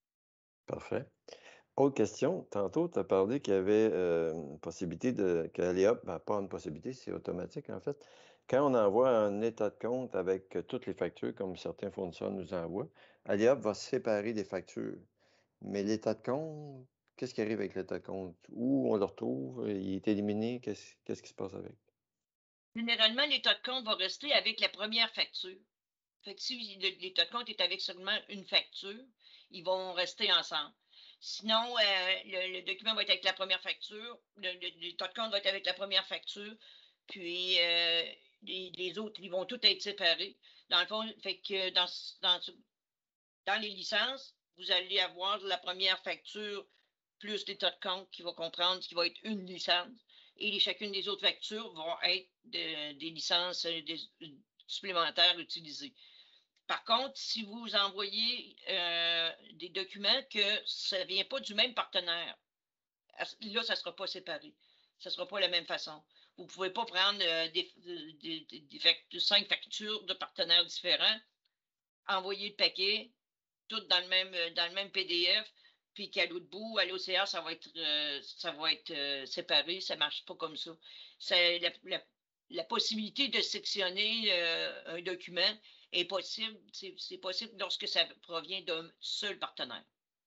Parfait. Autre question. Tantôt, tu as parlé qu'il y avait euh, une possibilité de que Aléop, ben, pas une possibilité, c'est automatique en fait. Quand on envoie un état de compte avec euh, toutes les factures, comme certains fournisseurs nous envoient, Aléop va séparer les factures. Mais l'état de compte, qu'est-ce qui arrive avec l'état de compte? Où on le retrouve? Il est éliminé? Qu'est-ce qu'est-ce qui se passe avec? Généralement, l'état de compte va rester avec la première facture. Fait que si l'état de compte est avec seulement une facture, ils vont rester ensemble. Sinon, euh, le, le, document va être avec la première facture, l'état de compte va être avec la première facture, puis euh, les, les, autres, ils vont tous être séparés. Dans le fond, fait que dans, dans, dans les licences, vous allez avoir la première facture plus l'état de compte qui va comprendre ce qui va être une licence. Et les, chacune des autres factures vont être de, des licences des, supplémentaires utilisées. Par contre, si vous envoyez euh, des documents que ça ne vient pas du même partenaire, là, ça ne sera pas séparé. Ça ne sera pas la même façon. Vous ne pouvez pas prendre euh, des, des, des, des factures, cinq factures de partenaires différents, envoyer le paquet, toutes dans le même, dans le même P D F, puis qu'à l'autre bout, à l'O C A, ça va être, euh, ça va être euh, séparé. Ça ne marche pas comme ça. C'est la, la, la possibilité de sectionner euh, un document est possible, c'est possible lorsque ça provient d'un seul partenaire.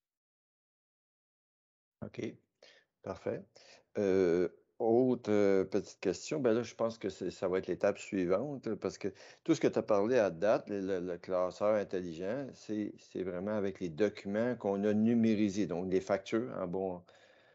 OK, parfait. Euh, autre euh, petite question, ben là, je pense que ça va être l'étape suivante, parce que tout ce que tu as parlé à date, le, le, le classeur intelligent, c'est vraiment avec les documents qu'on a numérisés, donc les factures en bon,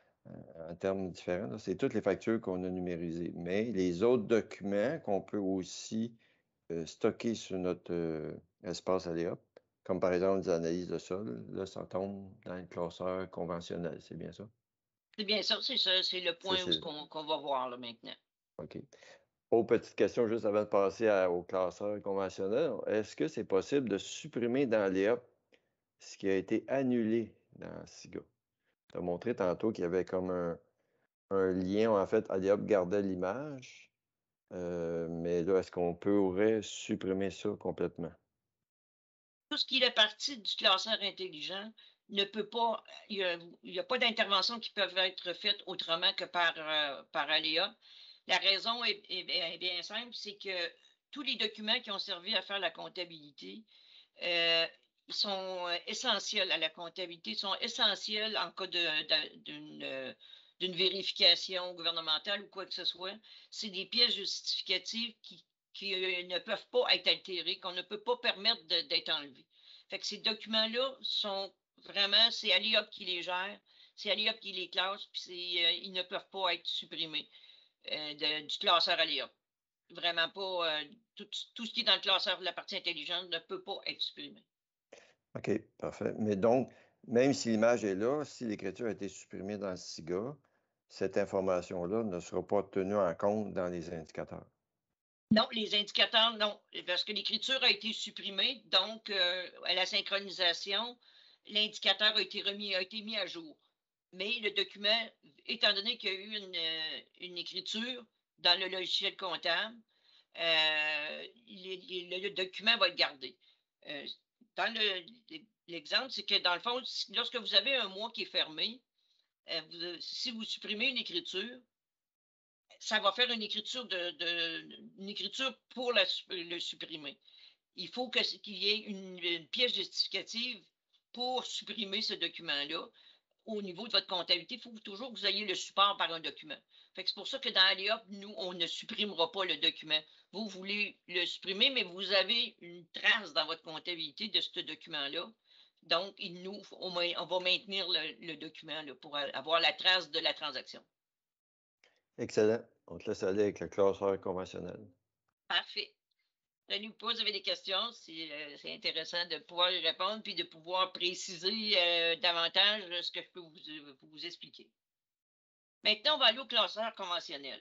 en termes différents, c'est toutes les factures qu'on a numérisées. Mais les autres documents qu'on peut aussi euh, stocker sur notre euh, espace Aléa, comme par exemple des analyses de sol, là, ça tombe dans le classeur conventionnel, c'est bien ça? C'est bien ça, c'est ça, c'est le point où qu'on qu'on va voir là maintenant. OK. Autre petite question juste avant de passer à- au classeur conventionnel. Est-ce que c'est possible de supprimer dans Aléa ce qui a été annulé dans SIGA? Tu as montré tantôt qu'il y avait comme un, un lien, en fait, Aléa gardait l'image, euh, mais là, est-ce qu'on pourrait supprimer ça complètement? Tout ce qui est partie du classeur intelligent ne peut pas, il n'y a, a, pas d'intervention qui peuvent être faites autrement que par, euh, par Aléa. La raison est, est, est bien simple, c'est que tous les documents qui ont servi à faire la comptabilité euh, sont essentiels à la comptabilité, sont essentiels en cas d'une d'une vérification gouvernementale ou quoi que ce soit. C'est des pièces justificatives qui, qui euh, ne peuvent pas être altérées, qu'on ne peut pas permettre d'être enlevées. Fait que ces documents-là sont vraiment, c'est Aliop qui les gère, c'est Aliop qui les classe, puis euh, ils ne peuvent pas être supprimés euh, de, du classeur Aliop. Vraiment pas, euh, tout, tout ce qui est dans le classeur de la partie intelligente ne peut pas être supprimé. OK, parfait. Mais donc, même si l'image est là, si l'écriture a été supprimée dans le SIGA, cette information-là ne sera pas tenue en compte dans les indicateurs. Non, les indicateurs, non, parce que l'écriture a été supprimée, donc euh, à la synchronisation, l'indicateur a été remis, a été mis à jour. Mais le document, étant donné qu'il y a eu une, euh, une écriture dans le logiciel comptable, euh, le, le, le document va être gardé. Euh, dans l'exemple, le, c'est que dans le fond, lorsque vous avez un mois qui est fermé, euh, vous, si vous supprimez une écriture, ça va faire une écriture, de, de une écriture pour la, le supprimer. Il faut qu'il qu y ait une, une pièce justificative pour supprimer ce document-là. Au niveau de votre comptabilité, il faut toujours que vous ayez le support par un document. C'est pour ça que dans Aléop, nous, on ne supprimera pas le document. Vous voulez le supprimer, mais vous avez une trace dans votre comptabilité de ce document-là. Donc, il nous, on, on va maintenir le, le document là, pour avoir la trace de la transaction. Excellent. On te laisse aller avec le classeur conventionnel. Parfait. Prenez-vous pas, vous avez des questions, c'est euh, intéressant de pouvoir y répondre puis de pouvoir préciser euh, davantage ce que je peux vous, vous expliquer. Maintenant, on va aller au classeur conventionnel.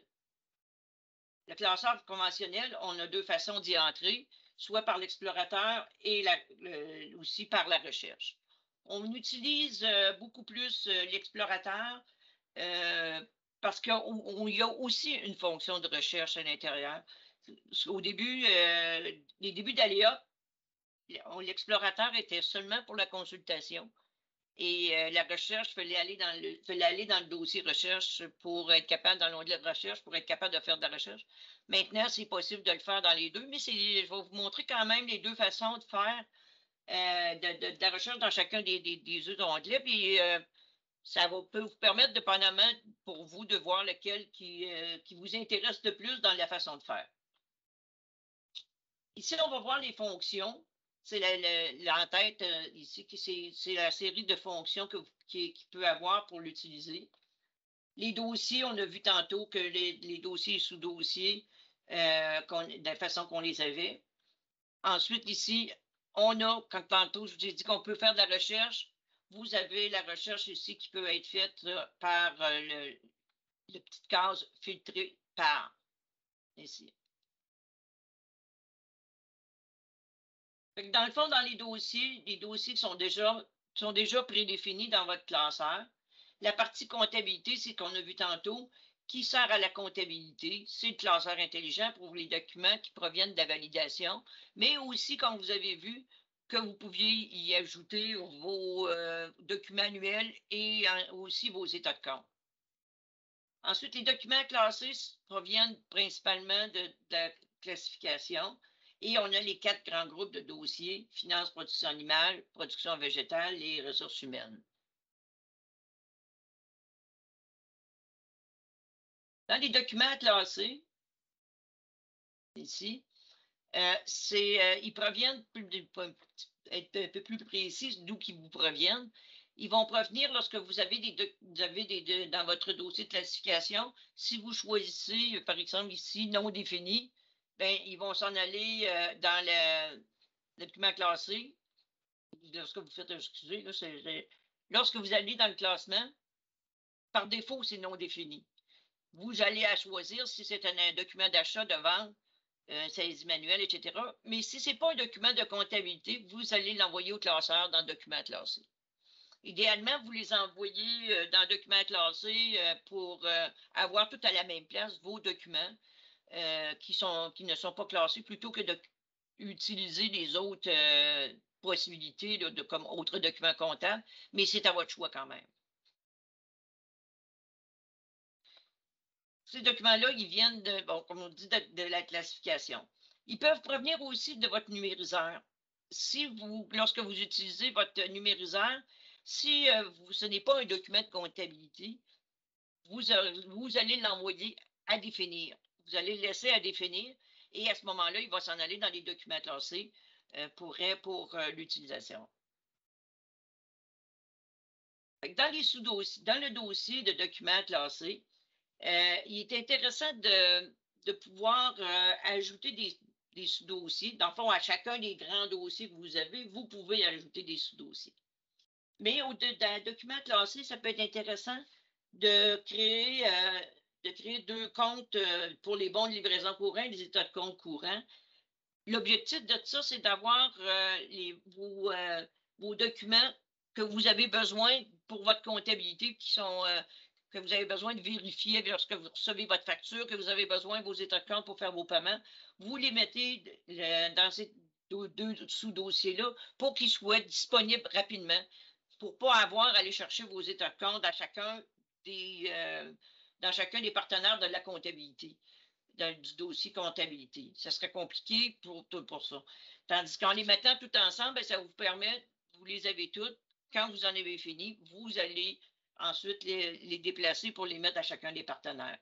Le classeur conventionnel, on a deux façons d'y entrer, soit par l'explorateur et la, euh, aussi par la recherche. On utilise euh, beaucoup plus euh, l'explorateur euh, parce qu'il y a aussi une fonction de recherche à l'intérieur. Au début, euh, les débuts d'Aléa, l'explorateur était seulement pour la consultation. Et euh, la recherche, il fallait aller dans le, fallait aller dans le dossier recherche pour être capable, dans l'onglet de recherche, pour être capable de faire de la recherche. Maintenant, c'est possible de le faire dans les deux, mais je vais vous montrer quand même les deux façons de faire euh, de, de, de, la recherche dans chacun des, des, des deux onglets. Puis, euh, ça va, peut vous permettre, dépendamment pour vous, de voir lequel qui, euh, qui vous intéresse le plus dans la façon de faire. Ici, on va voir les fonctions. C'est l'entête euh, ici, c'est la série de fonctions que, qui, qui peut avoir pour l'utiliser. Les dossiers, on a vu tantôt que les, les dossiers et sous-dossiers, euh, de la façon qu'on les avait. Ensuite, ici, on a, quand tantôt, je vous ai dit qu'on peut faire de la recherche, vous avez la recherche ici qui peut être faite là, par euh, le, le petite case filtrée par, ici. Dans le fond, dans les dossiers, les dossiers sont déjà, sont déjà prédéfinis dans votre classeur. La partie comptabilité, c'est qu'on a vu tantôt, qui sert à la comptabilité. C'est le classeur intelligent pour les documents qui proviennent de la validation, mais aussi, comme vous avez vu, que vous pouviez y ajouter vos euh, documents annuels et hein, aussi vos états de compte. Ensuite, les documents classés proviennent principalement de, de la classification. Et on a les quatre grands groupes de dossiers, finances, production animale, production végétale et ressources humaines. Dans les documents classés, ici, euh, euh, ils proviennent, pour être un peu plus précis d'où ils vous proviennent, ils vont provenir lorsque vous avez, des, vous avez des, dans votre dossier de classification, si vous choisissez, par exemple ici, non défini, ben, ils vont s'en aller euh, dans le, le document classé. Lorsque vous faites, excusez, là, c'est, lorsque vous allez dans le classement, par défaut, c'est non défini. Vous allez à choisir si c'est un, un document d'achat, de vente, un saisie manuelle, et cetera. Mais si ce n'est pas un document de comptabilité, vous allez l'envoyer au classeur dans le document classé. Idéalement, vous les envoyez euh, dans le document classé euh, pour euh, avoir tout à la même place vos documents euh, qui, sont, qui ne sont pas classés plutôt que d'utiliser les autres euh, possibilités là, de, comme autres documents comptables, mais c'est à votre choix quand même. Ces documents-là, ils viennent de, bon, comme on dit, de, de la classification. Ils peuvent provenir aussi de votre numériseur. Si vous, lorsque vous utilisez votre numériseur, si euh, vous, ce n'est pas un document de comptabilité, vous, vous allez l'envoyer à définir. Vous allez le laisser à définir et à ce moment-là, il va s'en aller dans les documents classés euh, pour, pour euh, l'utilisation. Dans, les sous-dossiers, dans le dossier de documents classés, euh, il est intéressant de, de pouvoir euh, ajouter des, des sous-dossiers. Dans le fond, à chacun des grands dossiers que vous avez, vous pouvez ajouter des sous-dossiers. Mais au de, dans un document classé, ça peut être intéressant de créer, euh, de créer deux comptes euh, pour les bons de livraison courants et les états de compte courants. L'objectif de ça, c'est d'avoir euh, les, vos, euh, vos documents que vous avez besoin pour votre comptabilité, qui sont, euh, que vous avez besoin de vérifier lorsque vous recevez votre facture, que vous avez besoin de vos états de compte pour faire vos paiements. Vous les mettez euh, dans ces deux, deux sous-dossiers-là pour qu'ils soient disponibles rapidement, pour ne pas avoir à aller chercher vos états de compte à chacun des, euh, dans chacun des partenaires de la comptabilité. Dans, du dossier comptabilité. Ça serait compliqué pour, pour ça. Tandis qu'en les mettant tout ensemble, bien, ça vous permet, vous les avez toutes. Quand vous en avez fini, vous allez ensuite les, les déplacer pour les mettre à chacun des partenaires.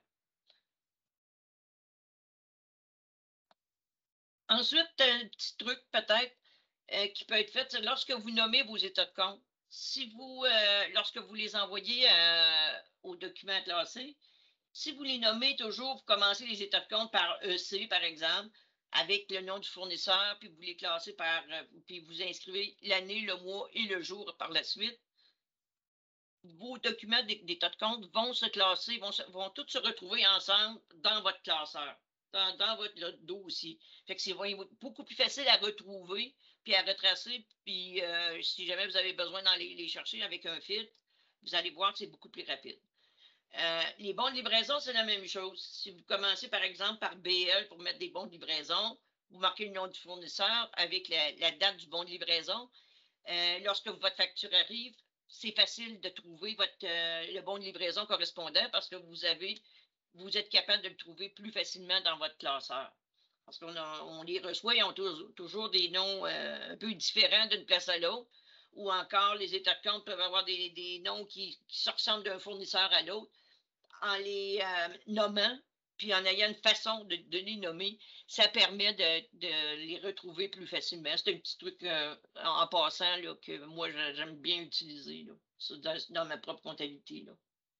Ensuite, un petit truc peut-être euh, qui peut être fait, c'est lorsque vous nommez vos états de compte, si vous, euh, lorsque vous les envoyez euh, au document classé, si vous les nommez toujours, vous commencez les états de compte par E C, par exemple, avec le nom du fournisseur, puis vous les classez par, euh, puis vous inscrivez l'année, le mois et le jour par la suite. Vos documents d'état de compte vont se classer, vont, vont tous se retrouver ensemble dans votre classeur, dans, dans votre le, dossier. Fait que c'est beaucoup plus facile à retrouver, puis à retracer, puis euh, si jamais vous avez besoin d'aller les chercher avec un filtre, vous allez voir que c'est beaucoup plus rapide. Euh, les bons de livraison, c'est la même chose. Si vous commencez, par exemple, par B L pour mettre des bons de livraison, vous marquez le nom du fournisseur avec la, la date du bon de livraison. Euh, lorsque votre facture arrive, c'est facile de trouver votre, euh, le bon de livraison correspondant parce que vous avez, vous êtes capable de le trouver plus facilement dans votre classeur. Parce qu'on on les reçoit, ils ont toujours des noms euh, un peu différents d'une place à l'autre. ou encore les états de compte peuvent avoir des, des noms qui, qui se ressemblent d'un fournisseur à l'autre. En les euh, nommant, puis en ayant une façon de, de les nommer, ça permet de, de, les retrouver plus facilement. C'est un petit truc euh, en, en passant là, que moi, j'aime bien utiliser là, dans, dans ma propre comptabilité. Là.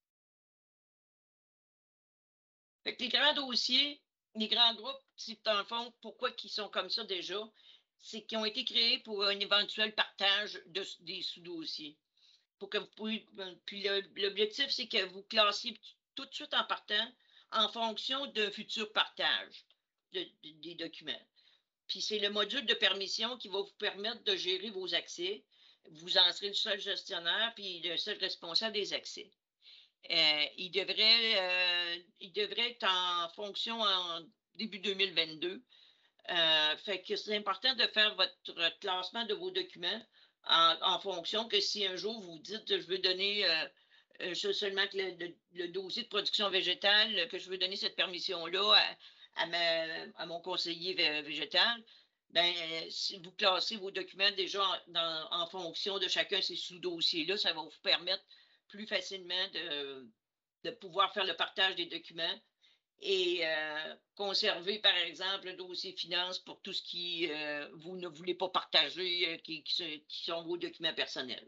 Fait que les grands dossiers, les grands groupes, c'est dans le fond, pourquoi ils sont comme ça déjà, c'est qu'ils ont été créés pour un éventuel partage de, des sous-dossiers. Pour que vous pouvez, puis l'objectif, c'est que vous classiez tout de suite en partant en fonction d'un futur partage de, de, des documents. Puis c'est le module de permission qui va vous permettre de gérer vos accès. Vous en serez le seul gestionnaire puis le seul responsable des accès. Euh, il, devrait, euh, il devrait être en fonction en début deux mille vingt-deux. Euh, fait que c'est important de faire votre classement de vos documents en, en fonction que si un jour vous dites je veux donner euh, euh, seulement que le, le, le dossier de production végétale, que je veux donner cette permission-là à, à, ma, à mon conseiller végétal, ben, si vous classez vos documents déjà en, dans, en fonction de chacun de ces sous-dossiers-là, ça va vous permettre plus facilement de, de pouvoir faire le partage des documents et euh, conserver, par exemple, le dossier finance pour tout ce qui euh, vous ne voulez pas partager, euh, qui, qui, qui sont vos documents personnels.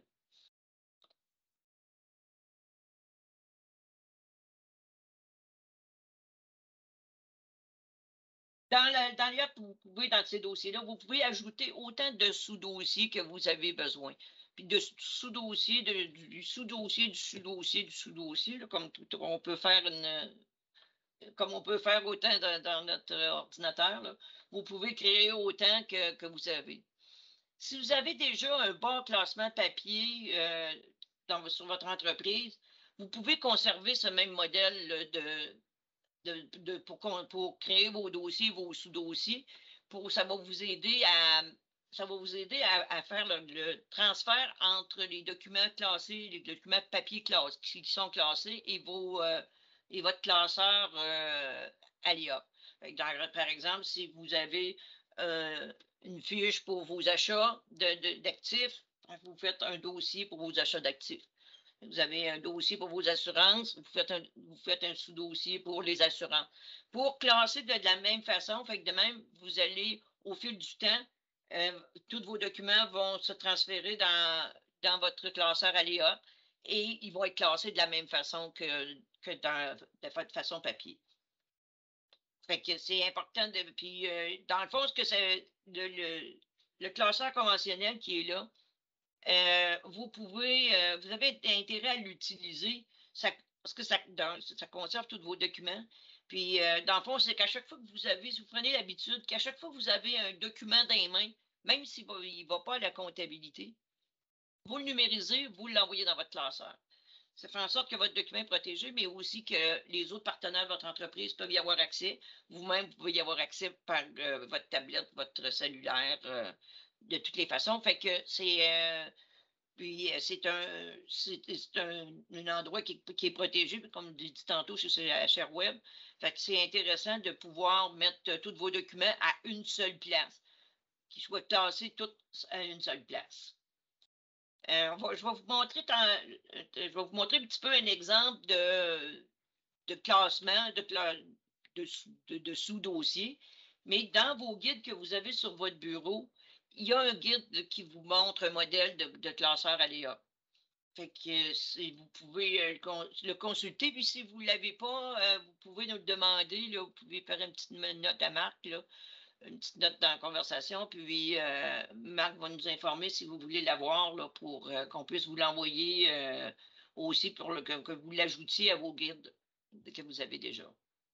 Dans, la, dans l'I A P, vous pouvez, dans ces dossiers-là, vous pouvez ajouter autant de sous-dossiers que vous avez besoin. Puis de sous-dossiers, du sous-dossier, du sous-dossier, du sous-dossier, comme tout, on peut faire une, comme on peut faire autant dans, dans notre ordinateur, là, vous pouvez créer autant que, que vous avez. Si vous avez déjà un bon classement papier euh, dans, sur votre entreprise, vous pouvez conserver ce même modèle de, de, de pour, pour, créer vos dossiers, vos sous-dossiers. Pour, ça va vous aider à, ça va vous aider à, à faire le, le, transfert entre les documents classés, les documents papier classés, qui sont classés et, vos, euh, et votre classeur euh, à l'I A. Par exemple, si vous avez euh, une fiche pour vos achats d'actifs, vous faites un dossier pour vos achats d'actifs. Vous avez un dossier pour vos assurances, vous faites un, vous faites un sous-dossier pour les assurances. Pour classer de, de la même façon, fait que de même, vous allez, au fil du temps, euh, tous vos documents vont se transférer dans, dans votre classeur Aléa et ils vont être classés de la même façon que, que dans, de façon papier. Fait que c'est important de. Puis, euh, dans le fond, ce que c'est le, le, le classeur conventionnel qui est là, euh, vous pouvez, euh, vous avez intérêt à l'utiliser parce que ça, dans, ça conserve tous vos documents. Puis, euh, dans le fond, c'est qu'à chaque fois que vous avez, si vous prenez l'habitude, qu'à chaque fois que vous avez un document dans les mains, même s'il ne va pas à la comptabilité, vous le numérisez, vous l'envoyez dans votre classeur. Ça fait en sorte que votre document est protégé, mais aussi que les autres partenaires de votre entreprise peuvent y avoir accès. Vous-même, vous pouvez y avoir accès par euh, votre tablette, votre cellulaire, euh, de toutes les façons. Fait que c'est euh, puis c'est un c'est un, un endroit qui, qui est protégé, comme je dit tantôt chez H R Web. Fait que c'est intéressant de pouvoir mettre tous vos documents à une seule place, qu'ils soient classés tous à une seule place. Euh, va, je, vais vous montrer tant, je vais vous montrer un petit peu un exemple de, de classement de, de, de, de sous-dossiers. Mais dans vos guides que vous avez sur votre bureau, il y a un guide qui vous montre un modèle de, de classeur Aléa. Fait que vous pouvez euh, le consulter. Puis si vous ne l'avez pas, euh, vous pouvez nous le demander. Là, vous pouvez faire une petite note à Marc. Là. Une petite note dans la conversation, puis euh, Marc va nous informer si vous voulez l'avoir là, pour euh, qu'on puisse vous l'envoyer euh, aussi pour le, que, que vous l'ajoutiez à vos guides que vous avez déjà.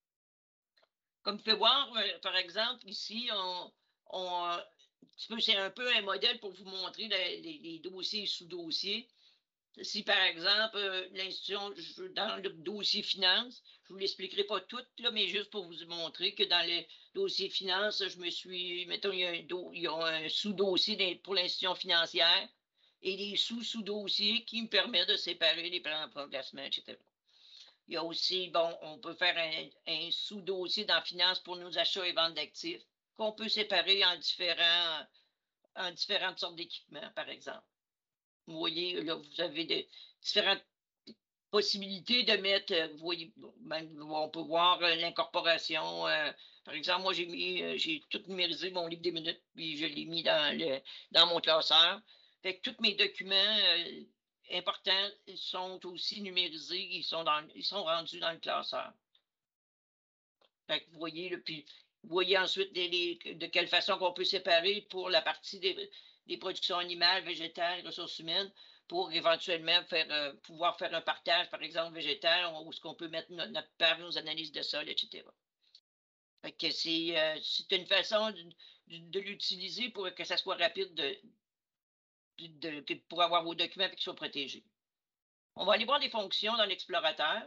Comme vous pouvez voir, euh, par exemple, ici, on, on c'est un peu un modèle pour vous montrer les, les, les dossiers et sous-dossiers. Si, par exemple, euh, l'institution, dans le dossier finance, je ne vous l'expliquerai pas tout, là, mais juste pour vous montrer que dans le dossier finance, je me suis, mettons, il y a un, do, il y a un sous-dossier pour l'institution financière et des sous-sous-dossiers qui me permettent de séparer les plans de placement, et cetera. Il y a aussi, bon, on peut faire un, un sous-dossier dans finance pour nos achats et ventes d'actifs qu'on peut séparer en, différents, en différentes sortes d'équipements, par exemple. Vous voyez, là, vous avez des différentes possibilités de mettre, euh, vous voyez, ben, on peut voir euh, l'incorporation. Euh, par exemple, moi, j'ai mis, euh, j'ai tout numérisé mon livre des minutes, puis je l'ai mis dans, le, dans mon classeur. Fait que tous mes documents euh, importants sont aussi numérisés, ils sont, dans, ils sont rendus dans le classeur. Fait que vous voyez, là, puis vous voyez ensuite les, les, de quelle façon qu'on peut séparer pour la partie des, des productions animales, végétales, ressources humaines, pour éventuellement faire, euh, pouvoir faire un partage, par exemple, végétal, où est-ce qu'on peut mettre notre, notre part, nos analyses de sol, et cetera. Fait que c'est euh, une façon de, de, de l'utiliser pour que ça soit rapide de, de, de, pour avoir vos documents et qu'ils soient protégés. On va aller voir les fonctions dans l'explorateur.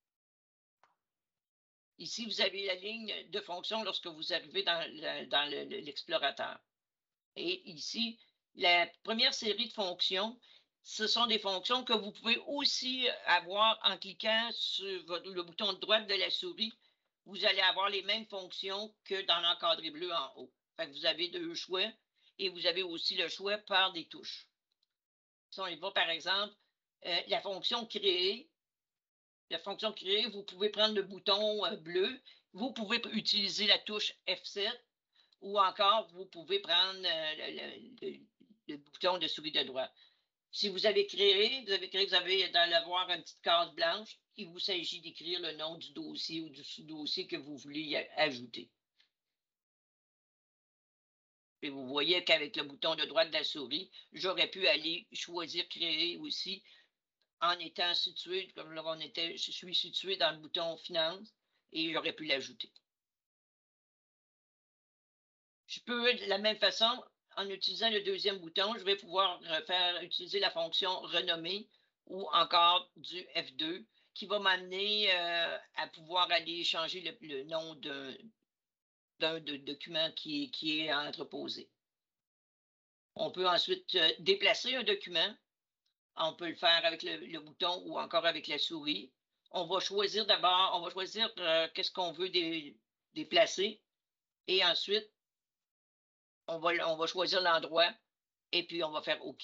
Ici, vous avez la ligne de fonction lorsque vous arrivez dans, dans l'explorateur. Et ici, la première série de fonctions, ce sont des fonctions que vous pouvez aussi avoir en cliquant sur le bouton de droite de la souris. Vous allez avoir les mêmes fonctions que dans l'encadré bleu en haut. Fait que vous avez deux choix et vous avez aussi le choix par des touches. Si on y va, par exemple, euh, la fonction créer, la fonction créer, vous pouvez prendre le bouton euh, bleu, vous pouvez utiliser la touche F sept ou encore vous pouvez prendre euh, le, le, le, bouton de souris de droite. Si vous avez créé, vous avez créé, vous avez dans l'avoir une petite case blanche, il vous s'agit d'écrire le nom du dossier ou du sous-dossier que vous voulez ajouter. Et vous voyez qu'avec le bouton de droite de la souris, j'aurais pu aller choisir créer aussi en étant situé, comme là on était, je suis situé dans le bouton finance et j'aurais pu l'ajouter. Je peux, de la même façon, en utilisant le deuxième bouton, je vais pouvoir faire utiliser la fonction renommer ou encore du F deux qui va m'amener euh, à pouvoir aller changer le, le nom d'un document qui, qui est entreposé. On peut ensuite euh, déplacer un document. On peut le faire avec le, le bouton ou encore avec la souris. On va choisir d'abord, on va choisir euh, qu'est-ce qu'on veut dé, déplacer et ensuite, on va, on va choisir l'endroit et puis on va faire OK.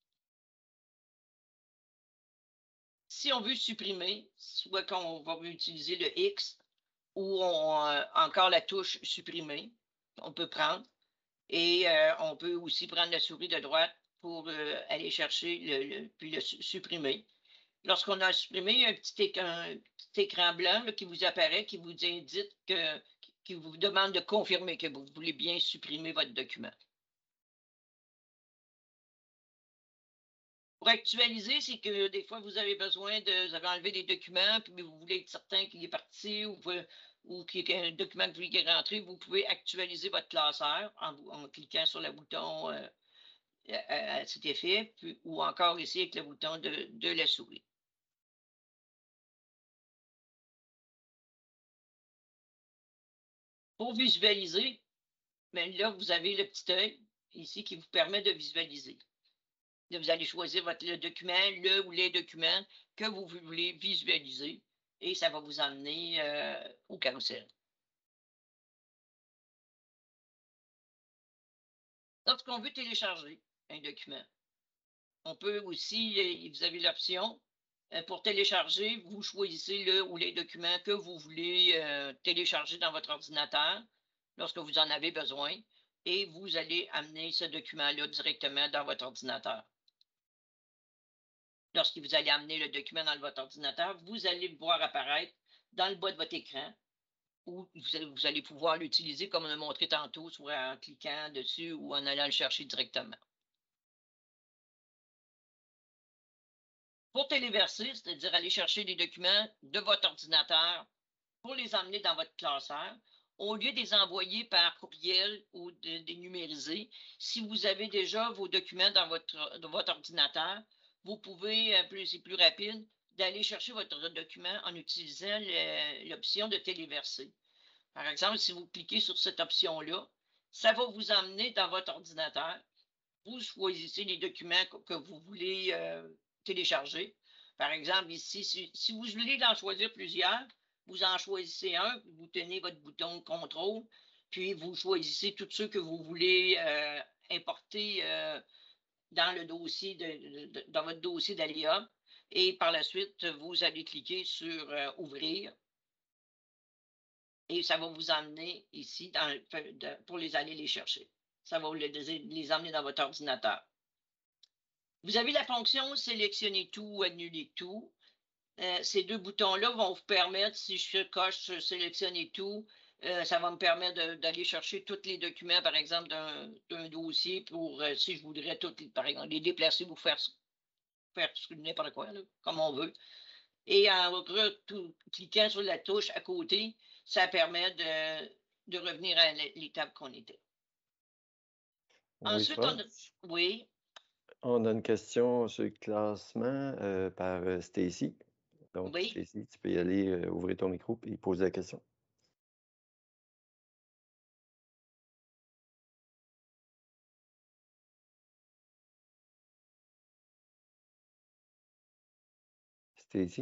Si on veut supprimer, soit qu'on va utiliser le X ou on, euh, encore la touche supprimer, on peut prendre. Et euh, on peut aussi prendre la souris de droite pour euh, aller chercher le, le, puis le supprimer. Lorsqu'on a supprimé, il y a un petit écran, un petit écran blanc là, qui vous apparaît, qui vous indique que, qui vous demande de confirmer que vous voulez bien supprimer votre document. Pour actualiser, c'est que des fois, vous avez besoin de, vous avez enlevé des documents, puis vous voulez être certain qu'il est parti ou, ou qu'il y a un document que vous voulez rentrer, vous pouvez actualiser votre classeur en, en cliquant sur le bouton euh, à, à cet effet, puis, ou encore ici avec le bouton de, de la souris. Pour visualiser, bien là, vous avez le petit œil ici qui vous permet de visualiser. Là, vous allez choisir votre, le document, le ou les documents que vous voulez visualiser et ça va vous emmener euh, au carrousel. Lorsqu'on veut télécharger un document, on peut aussi, vous avez l'option, pour télécharger, vous choisissez le ou les documents que vous voulez euh, télécharger dans votre ordinateur lorsque vous en avez besoin et vous allez amener ce document-là directement dans votre ordinateur. Lorsque vous allez amener le document dans votre ordinateur, vous allez le voir apparaître dans le bas de votre écran où vous allez, vous allez pouvoir l'utiliser comme on a montré tantôt, soit en cliquant dessus ou en allant le chercher directement. Pour téléverser, c'est-à-dire aller chercher les documents de votre ordinateur pour les emmener dans votre classeur, au lieu de les envoyer par courriel ou de les numériser, si vous avez déjà vos documents dans votre, dans votre ordinateur, vous pouvez, c'est plus rapide, d'aller chercher votre document en utilisant l'option de téléverser. Par exemple, si vous cliquez sur cette option-là, ça va vous emmener dans votre ordinateur. Vous choisissez les documents que vous voulez euh, télécharger. Par exemple, ici, si, si vous voulez en choisir plusieurs, vous en choisissez un, vous tenez votre bouton contrôle, puis vous choisissez tous ceux que vous voulez euh, importer euh, dans le dossier, de, de, dans votre dossier d'A L E A. Et par la suite, vous allez cliquer sur euh, Ouvrir. Et ça va vous emmener ici dans, de, pour les aller les chercher. Ça va vous les, les emmener dans votre ordinateur. Vous avez la fonction Sélectionner tout ou Annuler tout. Euh, ces deux boutons-là vont vous permettre, si je coche Sélectionner tout, euh, ça va me permettre d'aller chercher tous les documents, par exemple, d'un dossier pour, euh, si je voudrais, tout, par exemple, les déplacer ou faire, faire n'importe quoi, là, comme on veut. Et en tout, cliquant sur la touche à côté, ça permet de, de revenir à l'étape qu'on était. Oui, Ensuite, on a... Oui. On a une question sur le classement euh, par euh, Stacy. Donc, Oui. Stacy, tu peux y aller, euh, ouvrir ton micro et poser la question. Stacy?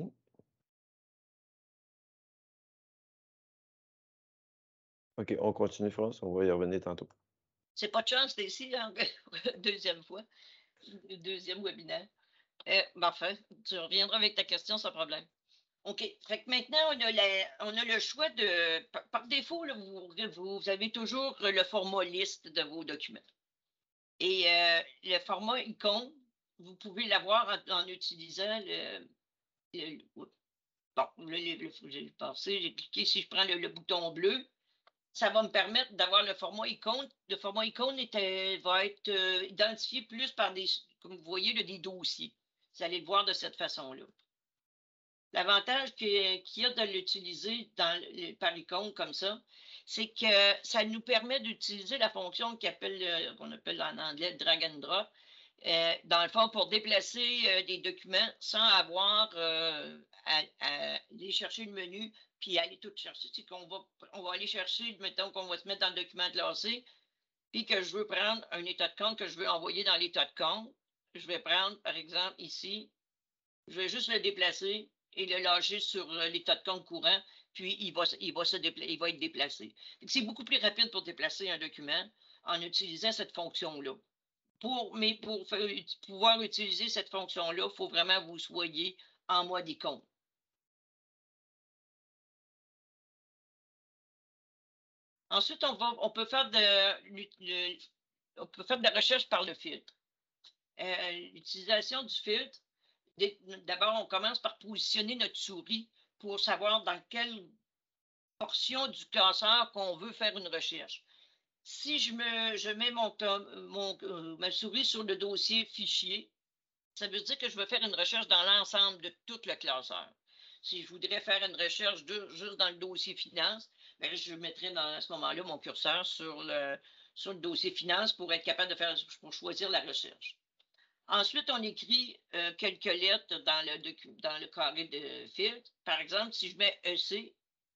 OK, on continue, France. On va y revenir tantôt. C'est pas de chance, Stacy, hein? Deuxième fois. Deuxième webinaire. Euh, parfait. Tu reviendras avec ta question sans problème. OK. Fait que maintenant, on a, la, on a le choix de. Par, par défaut, là, vous, vous avez toujours le format liste de vos documents. Et euh, le format icône, vous pouvez l'avoir en, en utilisant le. le bon, là, j'ai pensé, j'ai cliqué. Si je prends le, le bouton bleu, ça va me permettre d'avoir le format icône. Le format icône est, va être euh, identifié plus par des, comme vous voyez, là, des dossiers. Vous allez le voir de cette façon-là. L'avantage qu'il y a de l'utiliser par icône comme ça, c'est que ça nous permet d'utiliser la fonction qu'on appelle, qu'on appelle en anglais drag and drop, euh, dans le fond, pour déplacer euh, des documents sans avoir euh, à, à aller chercher le menu puis aller tout chercher. C'est qu'on va, on va aller chercher, mettons qu'on va se mettre dans le document classé, puis que je veux prendre un état de compte que je veux envoyer dans l'état de compte. Je vais prendre, par exemple, ici, je vais juste le déplacer et le lâcher sur l'état de compte courant, puis il va, il va, se il va être déplacé. C'est beaucoup plus rapide pour déplacer un document en utilisant cette fonction-là. Pour, mais pour faire, pouvoir utiliser cette fonction-là, il faut vraiment que vous soyez en mode icône. Ensuite, on, va, on, peut faire de, le, on peut faire de la recherche par le filtre. Euh, L'utilisation du filtre, d'abord, on commence par positionner notre souris pour savoir dans quelle portion du classeur qu'on veut faire une recherche. Si je, me, je mets mon, mon, euh, ma souris sur le dossier fichier, ça veut dire que je veux faire une recherche dans l'ensemble de tout le classeur. Si je voudrais faire une recherche de, juste dans le dossier finance, bien, je mettrais dans, à ce moment-là mon curseur sur le, sur le dossier finance pour être capable de faire, pour choisir la recherche. Ensuite, on écrit euh, quelques lettres dans le, dans le carré de filtre. Par exemple, si je mets E C,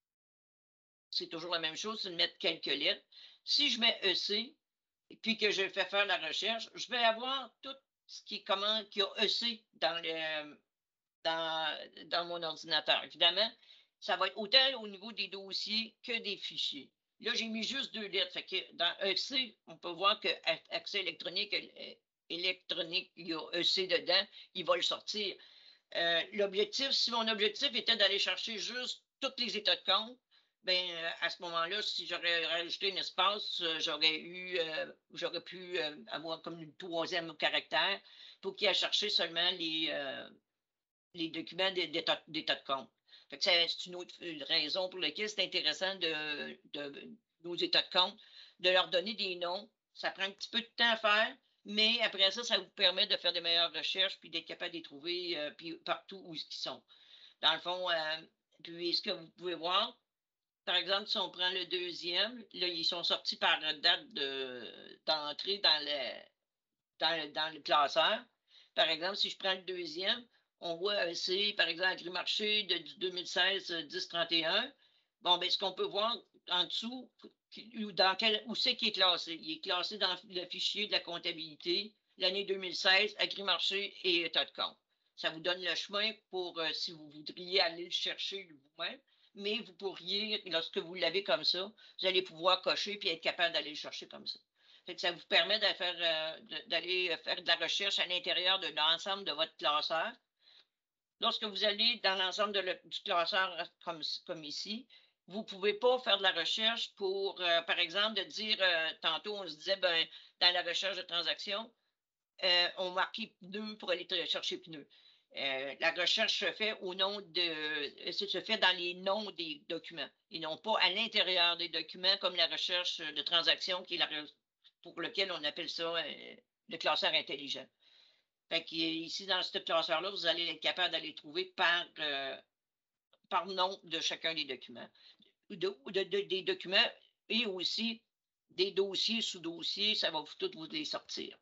c'est toujours la même chose, c'est de mettre quelques lettres. Si je mets E C, et puis que je fais faire la recherche, je vais avoir tout ce qui, comment, qui a E C dans, le, dans, dans mon ordinateur. Évidemment, ça va être autant au niveau des dossiers que des fichiers. Là, j'ai mis juste deux lettres. Fait que dans E C, on peut voir que accès électronique, électronique, il y a E C dedans, il va le sortir. Euh, L'objectif, si mon objectif était d'aller chercher juste tous les états de compte, ben à ce moment-là, si j'aurais rajouté un espace, j'aurais eu, euh, j'aurais pu euh, avoir comme une troisième caractère pour qu'il aille chercher seulement les, euh, les documents d'état de compte. C'est une autre raison pour laquelle c'est intéressant de, de nos états de compte, de leur donner des noms. Ça prend un petit peu de temps à faire, mais après ça, ça vous permet de faire des meilleures recherches puis d'être capable de les trouver euh, puis partout où ils sont. Dans le fond, euh, puis ce que vous pouvez voir, par exemple, si on prend le deuxième, là, ils sont sortis par date d'entrée de, dans, le, dans, dans le classeur. Par exemple, si je prends le deuxième, on voit, c'est par exemple, Agrimarché de, du deux mille seize dix trente et un. Bon, bien, ce qu'on peut voir en dessous, dans quel, où c'est qu'il est classé? Il est classé dans le fichier de la comptabilité, l'année deux mille seize, Agrimarché et état de compte. Ça vous donne le chemin pour, euh, si vous voudriez aller le chercher vous-même, mais vous pourriez, lorsque vous l'avez comme ça, vous allez pouvoir cocher puis être capable d'aller le chercher comme ça. Fait que ça vous permet d'aller faire, euh, faire de la recherche à l'intérieur de l'ensemble de votre classeur. Lorsque vous allez dans l'ensemble du classeur comme, comme ici, vous ne pouvez pas faire de la recherche pour, euh, par exemple, de dire, euh, tantôt on se disait, ben, dans la recherche de transactions, euh, on marquait pneus pour aller chercher pneus. Euh, la recherche se fait au nom de, se fait dans les noms des documents et non pas à l'intérieur des documents comme la recherche de transactions qui est la, pour lequel on appelle ça euh, le classeur intelligent. Fait qu'ici, dans ce classeur-là, vous allez être capable d'aller trouver par, euh, par nom de chacun des documents. De, de, de, des documents et aussi des dossiers, sous-dossiers, ça va vous, tous vous les sortir.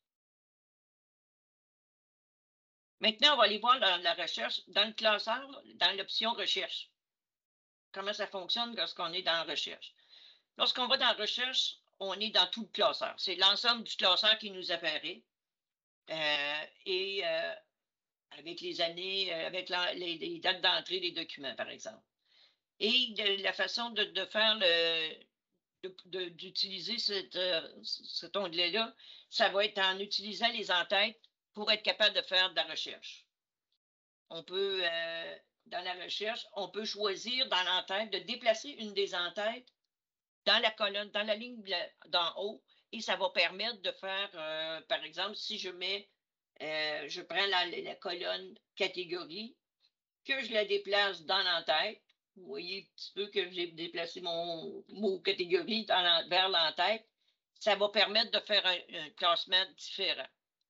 Maintenant, on va aller voir dans la recherche, dans le classeur, dans l'option recherche. Comment ça fonctionne lorsqu'on est dans la recherche. Lorsqu'on va dans la recherche, on est dans tout le classeur. C'est l'ensemble du classeur qui nous apparaît. Euh, et euh, avec les années, euh, avec la, les, les dates d'entrée des documents, par exemple. Et de, la façon de, de faire le, d'utiliser euh, cet onglet-là, ça va être en utilisant les entêtes pour être capable de faire de la recherche. On peut, euh, dans la recherche, on peut choisir dans l'entête de déplacer une des entêtes dans la colonne, dans la ligne d'en haut, et ça va permettre de faire, euh, par exemple, si je mets, euh, je prends la, la colonne catégorie, que je la déplace dans l'entête, vous voyez un petit peu que j'ai déplacé mon mot catégorie dans la, vers l'entête, ça va permettre de faire un, un classement différent.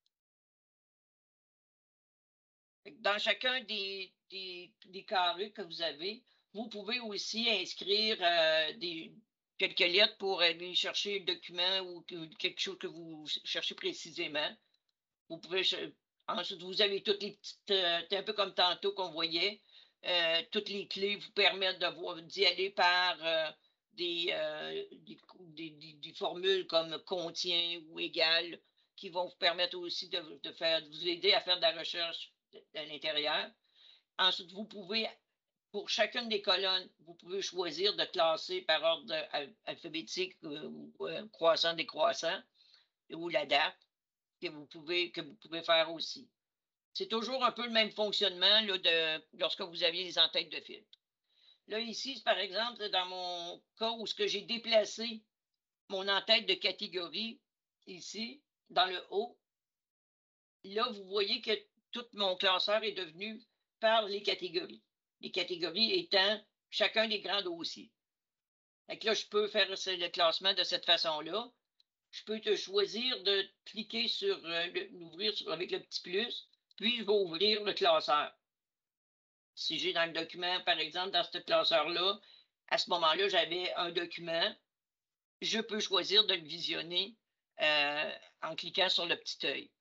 Dans chacun des, des, des carrés que vous avez, vous pouvez aussi inscrire euh, des, quelques lettres pour aller chercher le document ou quelque chose que vous cherchez précisément. Vous pouvez, ensuite, vous avez toutes les petites, euh, un peu comme tantôt qu'on voyait, euh, toutes les clés vous permettent d'y aller par euh, des, euh, des, des, des, des formules comme contient ou égal qui vont vous permettre aussi de, de, faire, de vous aider à faire de la recherche à l'intérieur. Ensuite, vous pouvez, pour chacune des colonnes, vous pouvez choisir de classer par ordre alphabétique ou euh, croissant, décroissant, ou la date que vous pouvez, que vous pouvez faire aussi. C'est toujours un peu le même fonctionnement là, de, lorsque vous aviez les entêtes de filtre. Là, ici, par exemple, dans mon cas où j'ai déplacé mon entête de catégorie, ici, dans le haut, là, vous voyez que tout mon classeur est devenu par les catégories. Les catégories étant chacun des grands dossiers. Donc là, je peux faire le classement de cette façon-là. Je peux te choisir de cliquer sur euh, l'ouvrir avec le petit plus, puis je vais ouvrir le classeur. Si j'ai dans le document, par exemple, dans ce classeur-là, à ce moment-là, j'avais un document, je peux choisir de le visionner euh, en cliquant sur le petit œil.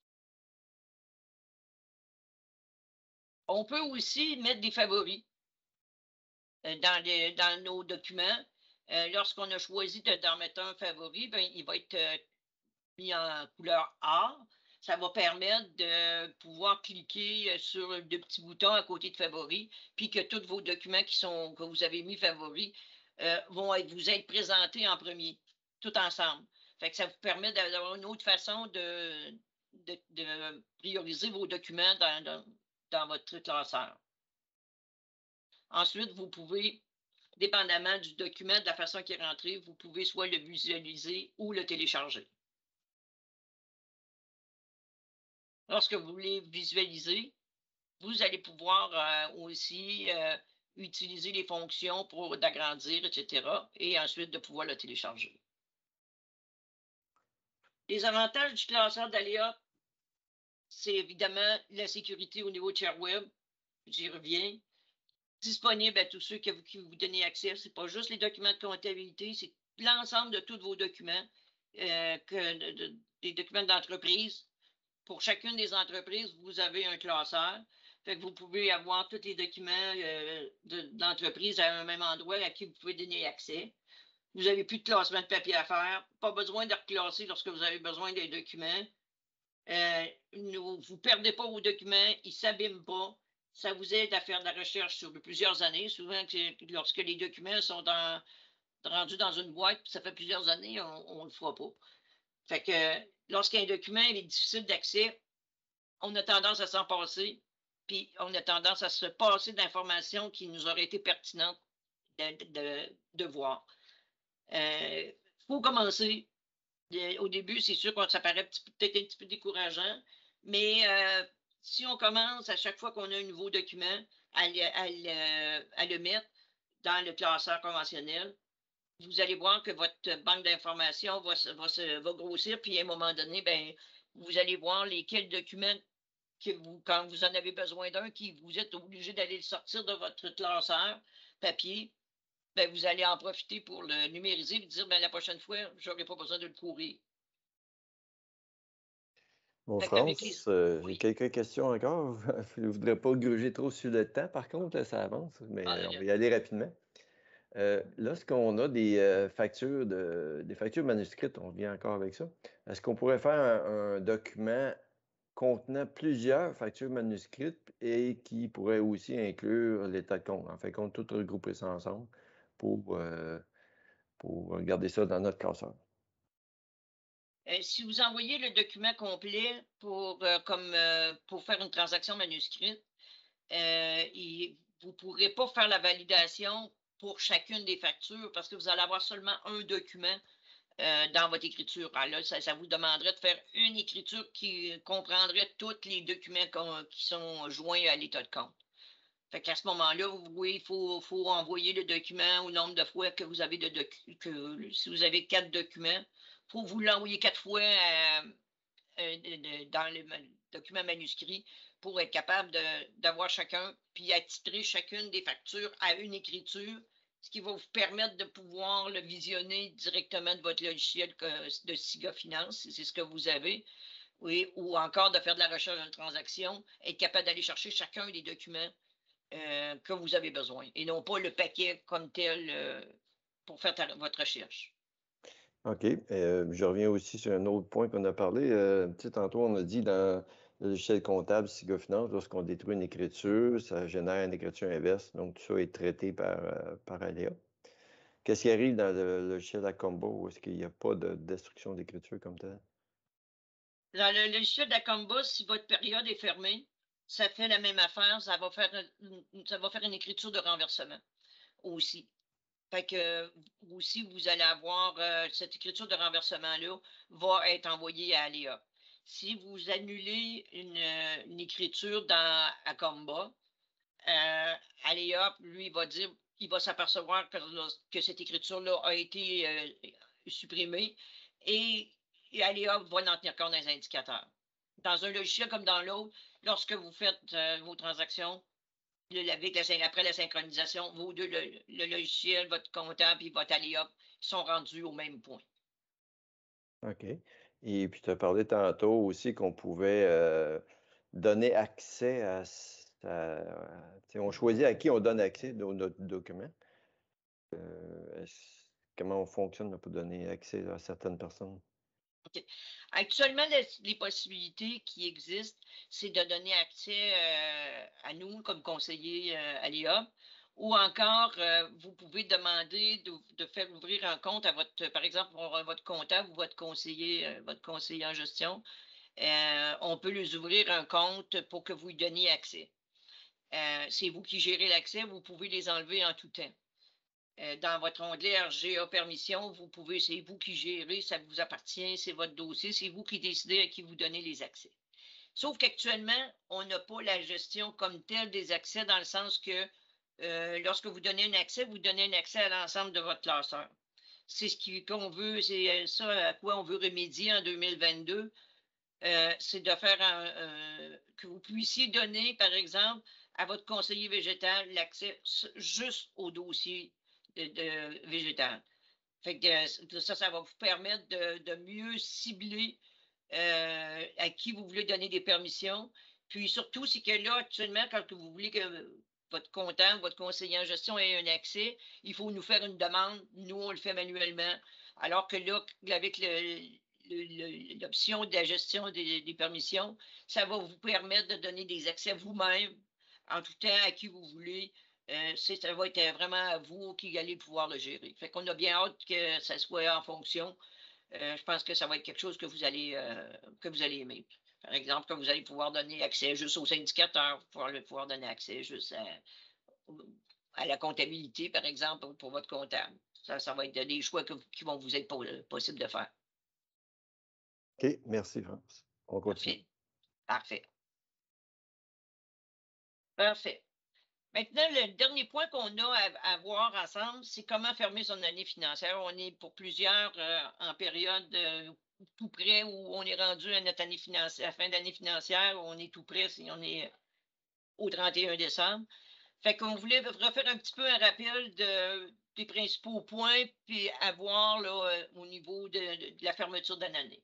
On peut aussi mettre des favoris euh, dans, les, dans nos documents. Euh, lorsqu'on a choisi d'en mettre un favori, ben, il va être euh, mis en couleur A. Ça va permettre de pouvoir cliquer sur le petit bouton à côté de favoris, puis que tous vos documents qui sont, que vous avez mis favoris euh, vont être, vous être présentés en premier, tout ensemble. Fait que ça vous permet d'avoir une autre façon de, de, de prioriser vos documents dans, dans, dans votre classeur. Ensuite, vous pouvez, dépendamment du document, de la façon qu'il est rentré, vous pouvez soit le visualiser ou le télécharger. Lorsque vous voulez visualiser, vous allez pouvoir euh, aussi euh, utiliser les fonctions pour d'agrandir, et cetera, et ensuite de pouvoir le télécharger. Les avantages du classeur d'Aléa, c'est évidemment la sécurité au niveau de ShareWeb, j'y reviens, disponible à tous ceux qui vous, qui vous donnez accès. Ce n'est pas juste les documents de comptabilité, c'est l'ensemble de tous vos documents, euh, que, de, de, des documents d'entreprise. Pour chacune des entreprises, vous avez un classeur. Fait que vous pouvez avoir tous les documents euh, d'entreprise de, à un même endroit à qui vous pouvez donner accès. Vous n'avez plus de classement de papier à faire. Pas besoin de reclasser lorsque vous avez besoin des documents. Euh, vous ne perdez pas vos documents, ils ne s'abîment pas. Ça vous aide à faire de la recherche sur plusieurs années. Souvent, lorsque les documents sont dans, rendus dans une boîte, ça fait plusieurs années, on ne le fera pas. Fait que lorsqu'un document est difficile d'accès, on a tendance à s'en passer, puis on a tendance à se passer d'informations qui nous auraient été pertinentes de, de, de voir. Il euh, faut commencer. Au début, c'est sûr que ça paraît peut-être un petit peu décourageant, mais euh, si on commence à chaque fois qu'on a un nouveau document à le, à le, à le mettre dans le classeur conventionnel, vous allez voir que votre banque d'informations va, va, va grossir, puis à un moment donné, ben, vous allez voir lesquels documents que vous, quand vous en avez besoin d'un, qui vous êtes obligé d'aller le sortir de votre classeur papier, ben, vous allez en profiter pour le numériser et dire ben, la prochaine fois, je n'aurai pas besoin de le courir. Bon, France, les... euh, oui. J'ai quelques questions encore. Je ne voudrais pas gruger trop sur le temps, par contre, là, ça avance, mais ah, on va y aller rapidement. Euh, Lorsqu'on a des euh, factures de, des factures manuscrites, on revient encore avec ça, est-ce qu'on pourrait faire un, un document contenant plusieurs factures manuscrites et qui pourrait aussi inclure l'état de compte? En fait, on tout regrouper ça ensemble pour, euh, pour garder ça dans notre classeur. Euh, si vous envoyez le document complet pour, euh, comme, euh, pour faire une transaction manuscrite, euh, il, vous ne pourrez pas faire la validation pour chacune des factures parce que vous allez avoir seulement un document euh, dans votre écriture. Alors là, ça, ça vous demanderait de faire une écriture qui comprendrait tous les documents qui sont joints à l'état de compte. Fait qu'à ce moment-là, oui, il faut, faut envoyer le document au nombre de fois que vous avez de docu que si vous avez quatre documents, il faut vous l'envoyer quatre fois euh, euh, de, de, dans le document manuscrit pour être capable d'avoir chacun, puis attitrer chacune des factures à une écriture, ce qui va vous permettre de pouvoir le visionner directement de votre logiciel de SIGA Finance, si c'est ce que vous avez, oui, ou encore de faire de la recherche de transaction, être capable d'aller chercher chacun des documents Euh, que vous avez besoin et non pas le paquet comme tel euh, pour faire ta, votre recherche. OK. Euh, je reviens aussi sur un autre point qu'on a parlé. Euh, tu sais, tantôt, on a dit dans le logiciel comptable SIGA Finance, lorsqu'on détruit une écriture, ça génère une écriture inverse. Donc, tout ça est traité par, euh, par Aléa. Qu'est-ce qui arrive dans le logiciel Acombo? Est-ce qu'il n'y a pas de destruction d'écriture comme tel? Dans le logiciel d'Acomba, si votre période est fermée, ça fait la même affaire. Ça va faire, ça va faire une écriture de renversement aussi. Fait que aussi, vous allez avoir euh, cette écriture de renversement-là va être envoyée à Aléa. Si vous annulez une, une écriture dans Acomba, euh, Aléa, lui, va dire, il va s'apercevoir que, que cette écriture-là a été euh, supprimée et, et Aléa va en tenir compte dans les indicateurs. Dans un logiciel comme dans l'autre, lorsque vous faites euh, vos transactions, le, avec la, après la synchronisation, vos deux, le, le logiciel, votre comptable et votre Aléa sont rendus au même point. OK. Et puis, tu as parlé tantôt aussi qu'on pouvait euh, donner accès à... à on choisit à qui on donne accès à notre document. Euh, comment on fonctionne pour donner accès à certaines personnes? Okay. Actuellement, les, les, possibilités qui existent, c'est de donner accès euh, à nous comme conseillers euh, à l'I A, ou encore, euh, vous pouvez demander de, de faire ouvrir un compte à votre, par exemple, pour votre comptable ou votre conseiller, euh, votre conseiller en gestion. Euh, on peut lui ouvrir un compte pour que vous lui donniez accès. Euh, c'est vous qui gérez l'accès, vous pouvez les enlever en tout temps. Dans votre onglet R G A Permission, vous pouvez, c'est vous qui gérez, ça vous appartient, c'est votre dossier, c'est vous qui décidez à qui vous donnez les accès. Sauf qu'actuellement, on n'a pas la gestion comme telle des accès dans le sens que euh, lorsque vous donnez un accès, vous donnez un accès à l'ensemble de votre classeur. C'est ce qu'on veut, c'est ça à quoi on veut remédier en deux mille vingt-deux. Euh, c'est de faire un, un, que vous puissiez donner, par exemple, à votre conseiller végétal l'accès juste au dossier de, de végétal. Fait que ça, ça va vous permettre de, de mieux cibler euh, à qui vous voulez donner des permissions. Puis surtout, c'est que là, actuellement, quand vous voulez que votre comptable, votre conseiller en gestion ait un accès, il faut nous faire une demande. Nous, on le fait manuellement. Alors que là, avec l'option de la gestion des, des permissions, ça va vous permettre de donner des accès vous-même, en tout temps, à qui vous voulez. Euh, ça va être vraiment à vous qui allez pouvoir le gérer. Fait qu'on a bien hâte que ça soit en fonction. euh, je pense que ça va être quelque chose que vous allez, euh, que vous allez aimer. Par exemple, que vous allez pouvoir donner accès juste aux indicateurs, pouvoir, pouvoir donner accès juste à, à la comptabilité, par exemple, pour votre comptable. Ça, ça va être des choix que, qui vont vous être possible de faire. OK, merci, France. On continue. Parfait. Parfait. Parfait. Maintenant, le dernier point qu'on a à, à voir ensemble, c'est comment fermer son année financière. On est pour plusieurs euh, en période euh, tout près où on est rendu à notre année financière, à fin d'année financière, où on est tout près si on est au trente et un décembre. Fait qu'on voulait refaire un petit peu un rappel de, des principaux points, puis à voir là, au niveau de, de, de la fermeture de l'année.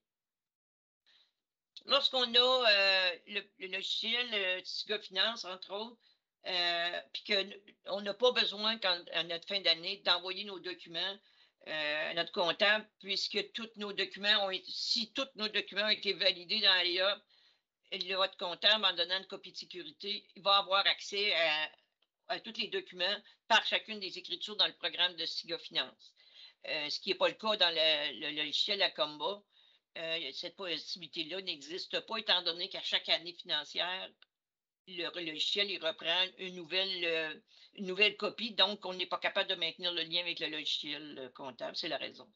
Lorsqu'on a euh, le, le logiciel euh, Tiga Finance, entre autres, euh, puis qu'on n'a pas besoin, quand, à notre fin d'année, d'envoyer nos documents euh, à notre comptable, puisque tous nos documents ont été, si tous nos documents ont été validés dans l'A E A, votre comptable, en donnant une copie de sécurité, il va avoir accès à, à tous les documents par chacune des écritures dans le programme de Tiga Finance. Euh, ce qui n'est pas le cas dans le, le, le logiciel Acomba. Euh, cette possibilité-là n'existe pas, étant donné qu'à chaque année financière, le, le logiciel il reprend une nouvelle, euh, une nouvelle copie, donc on n'est pas capable de maintenir le lien avec le logiciel comptable, c'est la raison.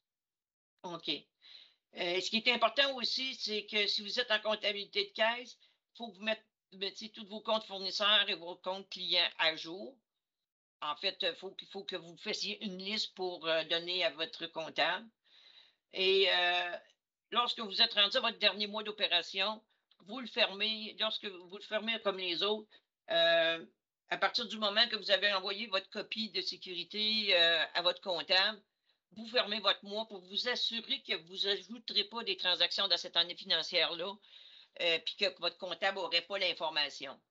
OK. Euh, ce qui est important aussi, c'est que si vous êtes en comptabilité de caisse, il faut que vous mettiez tous vos comptes fournisseurs et vos comptes clients à jour. En fait, il faut, faut que vous fassiez une liste pour euh, donner à votre comptable. Et euh, lorsque vous êtes rendu à votre dernier mois d'opération, vous le fermez, lorsque vous le fermez comme les autres, euh, à partir du moment que vous avez envoyé votre copie de sécurité euh, à votre comptable, vous fermez votre mois pour vous assurer que vous n'ajouterez pas des transactions dans cette année financière-là, euh, puis que votre comptable n'aurait pas l'information.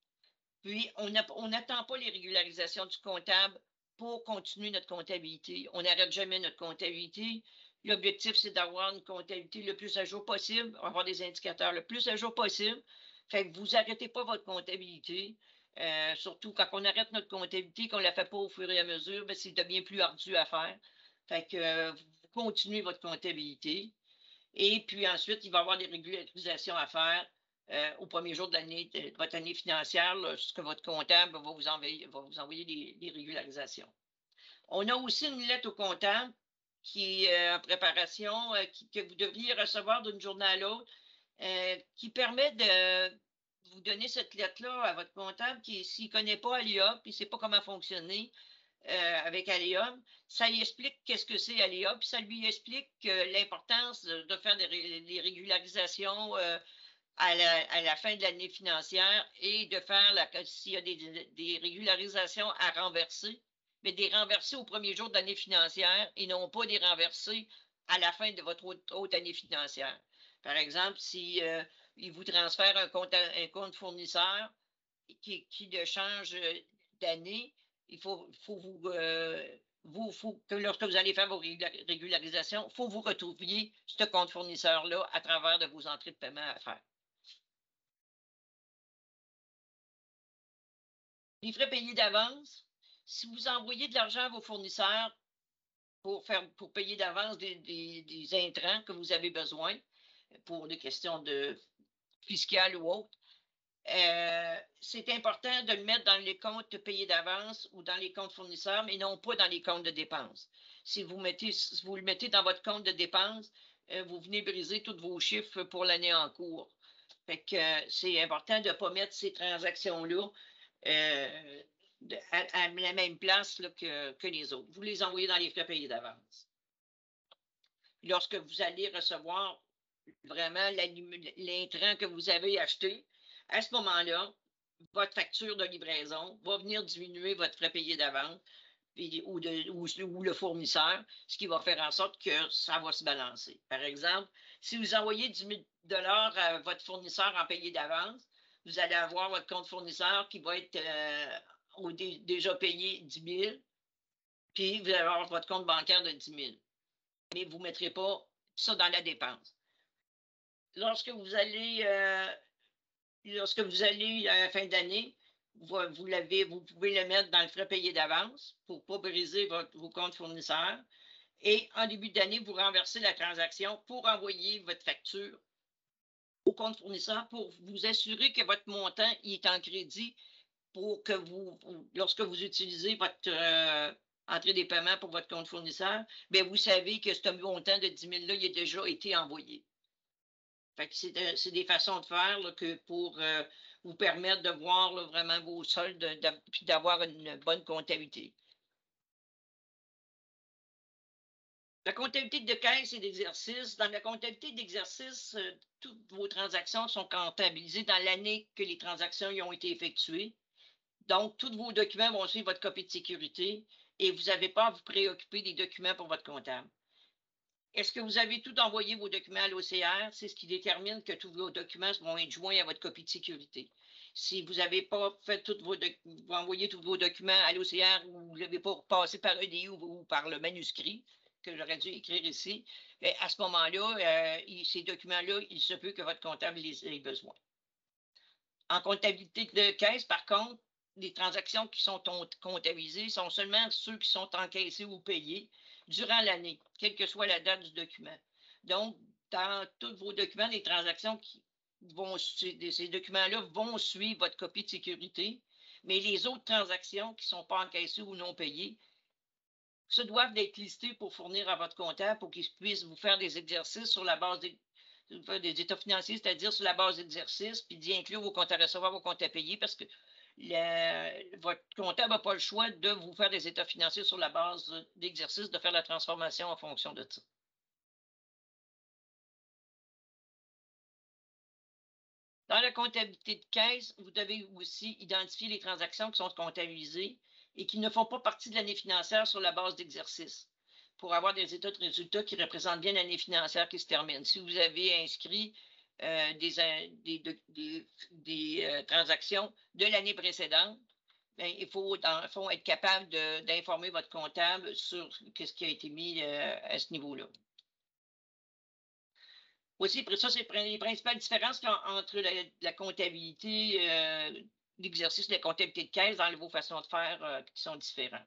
Puis, on n'attend pas les régularisations du comptable pour continuer notre comptabilité. On n'arrête jamais notre comptabilité. L'objectif, c'est d'avoir une comptabilité le plus à jour possible, avoir des indicateurs le plus à jour possible. Fait que vous n'arrêtez pas votre comptabilité. Euh, surtout quand on arrête notre comptabilité, qu'on ne la fait pas au fur et à mesure, ben, ça devient plus ardu à faire. Fait que euh, vous continuez votre comptabilité. Et puis ensuite, il va y avoir des régularisations à faire euh, au premier jour de l'année de votre année financière, lorsque votre comptable va vous envoyer, va vous envoyer des, des régularisations. On a aussi une lettre au comptable qui est euh, en préparation, euh, qui, que vous devriez recevoir d'une journée à l'autre, euh, qui permet de vous donner cette lettre-là à votre comptable qui, s'il ne connaît pas Aléa, puis ne sait pas comment fonctionner euh, avec Aléa, ça lui explique qu'est-ce que c'est Aléa, puis ça lui explique euh, l'importance de, de faire des, des régularisations euh, à, la, à la fin de l'année financière et de faire, s'il y a des, des régularisations à renverser, mais des renversés au premier jour de l'année financière et non pas des renversés à la fin de votre autre, autre année financière. Par exemple, si euh, il vous transfère un compte, un compte fournisseur qui, qui le change d'année, il faut, faut vous, euh, vous faut que lorsque vous allez faire vos régularisations, il faut vous retrouviez ce compte fournisseur-là à travers de vos entrées de paiement à faire. Les frais payés d'avance, si vous envoyez de l'argent à vos fournisseurs pour, faire, pour payer d'avance des, des, des intrants que vous avez besoin pour des questions de fiscales ou autres, euh, c'est important de le mettre dans les comptes payés d'avance ou dans les comptes fournisseurs, mais non pas dans les comptes de dépenses. Si vous, mettez, si vous le mettez dans votre compte de dépenses, euh, vous venez briser tous vos chiffres pour l'année en cours. Fait que euh, c'est important de ne pas mettre ces transactions-là euh, à, à la même place là, que, que les autres. Vous les envoyez dans les frais payés d'avance. Lorsque vous allez recevoir vraiment l'intrant que vous avez acheté, à ce moment-là, votre facture de livraison va venir diminuer votre frais payé d'avance ou, de, ou, ou le fournisseur, ce qui va faire en sorte que ça va se balancer. Par exemple, si vous envoyez dix mille dollars à votre fournisseur en payé d'avance, vous allez avoir votre compte fournisseur qui va être euh, au, déjà payé dix mille, puis vous allez avoir votre compte bancaire de dix mille. Mais vous ne mettrez pas ça dans la dépense. Lorsque vous allez, euh, lorsque vous allez à la fin d'année, vous, vous, l'avez, vous pouvez le mettre dans le frais payé d'avance pour ne pas briser votre, vos comptes fournisseurs. Et en début d'année, vous renversez la transaction pour envoyer votre facture au compte fournisseur pour vous assurer que votre montant il est en crédit pour que vous, lorsque vous utilisez votre euh, entrée des paiements pour votre compte fournisseur, bien, vous savez que ce montant de dix mille-là, il a déjà été envoyé. Fait que c'est de, des façons de faire là, que pour euh, vous permettre de voir là, vraiment vos soldes et d'avoir une bonne comptabilité. La comptabilité de caisse et d'exercice. Dans la comptabilité d'exercice, euh, toutes vos transactions sont comptabilisées dans l'année que les transactions y ont été effectuées. Donc, tous vos documents vont suivre votre copie de sécurité et vous n'avez pas à vous préoccuper des documents pour votre comptable. Est-ce que vous avez tout envoyé vos documents à l'O C R? C'est ce qui détermine que tous vos documents vont être joints à votre copie de sécurité. Si vous n'avez pas fait tous vos vous envoyé tous vos documents à l'O C R ou vous ne l'avez pas passé par E D I ou, ou par le manuscrit, que j'aurais dû écrire ici, bien, à ce moment-là, euh, ces documents-là, il se peut que votre comptable les ait besoin. En comptabilité de caisse, par contre, les transactions qui sont comptabilisées sont seulement ceux qui sont encaissés ou payés durant l'année, quelle que soit la date du document. Donc, dans tous vos documents, les transactions qui vont, ces documents-là vont suivre votre copie de sécurité, mais les autres transactions qui ne sont pas encaissées ou non payées se doivent d'être listées pour fournir à votre comptable pour qu'il puisse vous faire des exercices sur la base des, des états financiers, c'est-à-dire sur la base d'exercices, puis d'y inclure vos comptes à recevoir, vos comptes à payer, parce que le, votre comptable n'a pas le choix de vous faire des états financiers sur la base d'exercices, de faire la transformation en fonction de ça. Dans la comptabilité de caisse, vous devez aussi identifier les transactions qui sont comptabilisées et qui ne font pas partie de l'année financière sur la base d'exercice, pour avoir des états de résultats qui représentent bien l'année financière qui se termine. Si vous avez inscrit euh, des, des, des, des euh, transactions de l'année précédente, bien, il faut, dans le fond, être capable d'informer votre comptable sur ce qui a été mis euh, à ce niveau-là. Aussi, ça, c'est les principales différences entre la, la comptabilité, euh, l'exercice de la comptabilité de caisse dans vos façons de faire euh, qui sont différentes.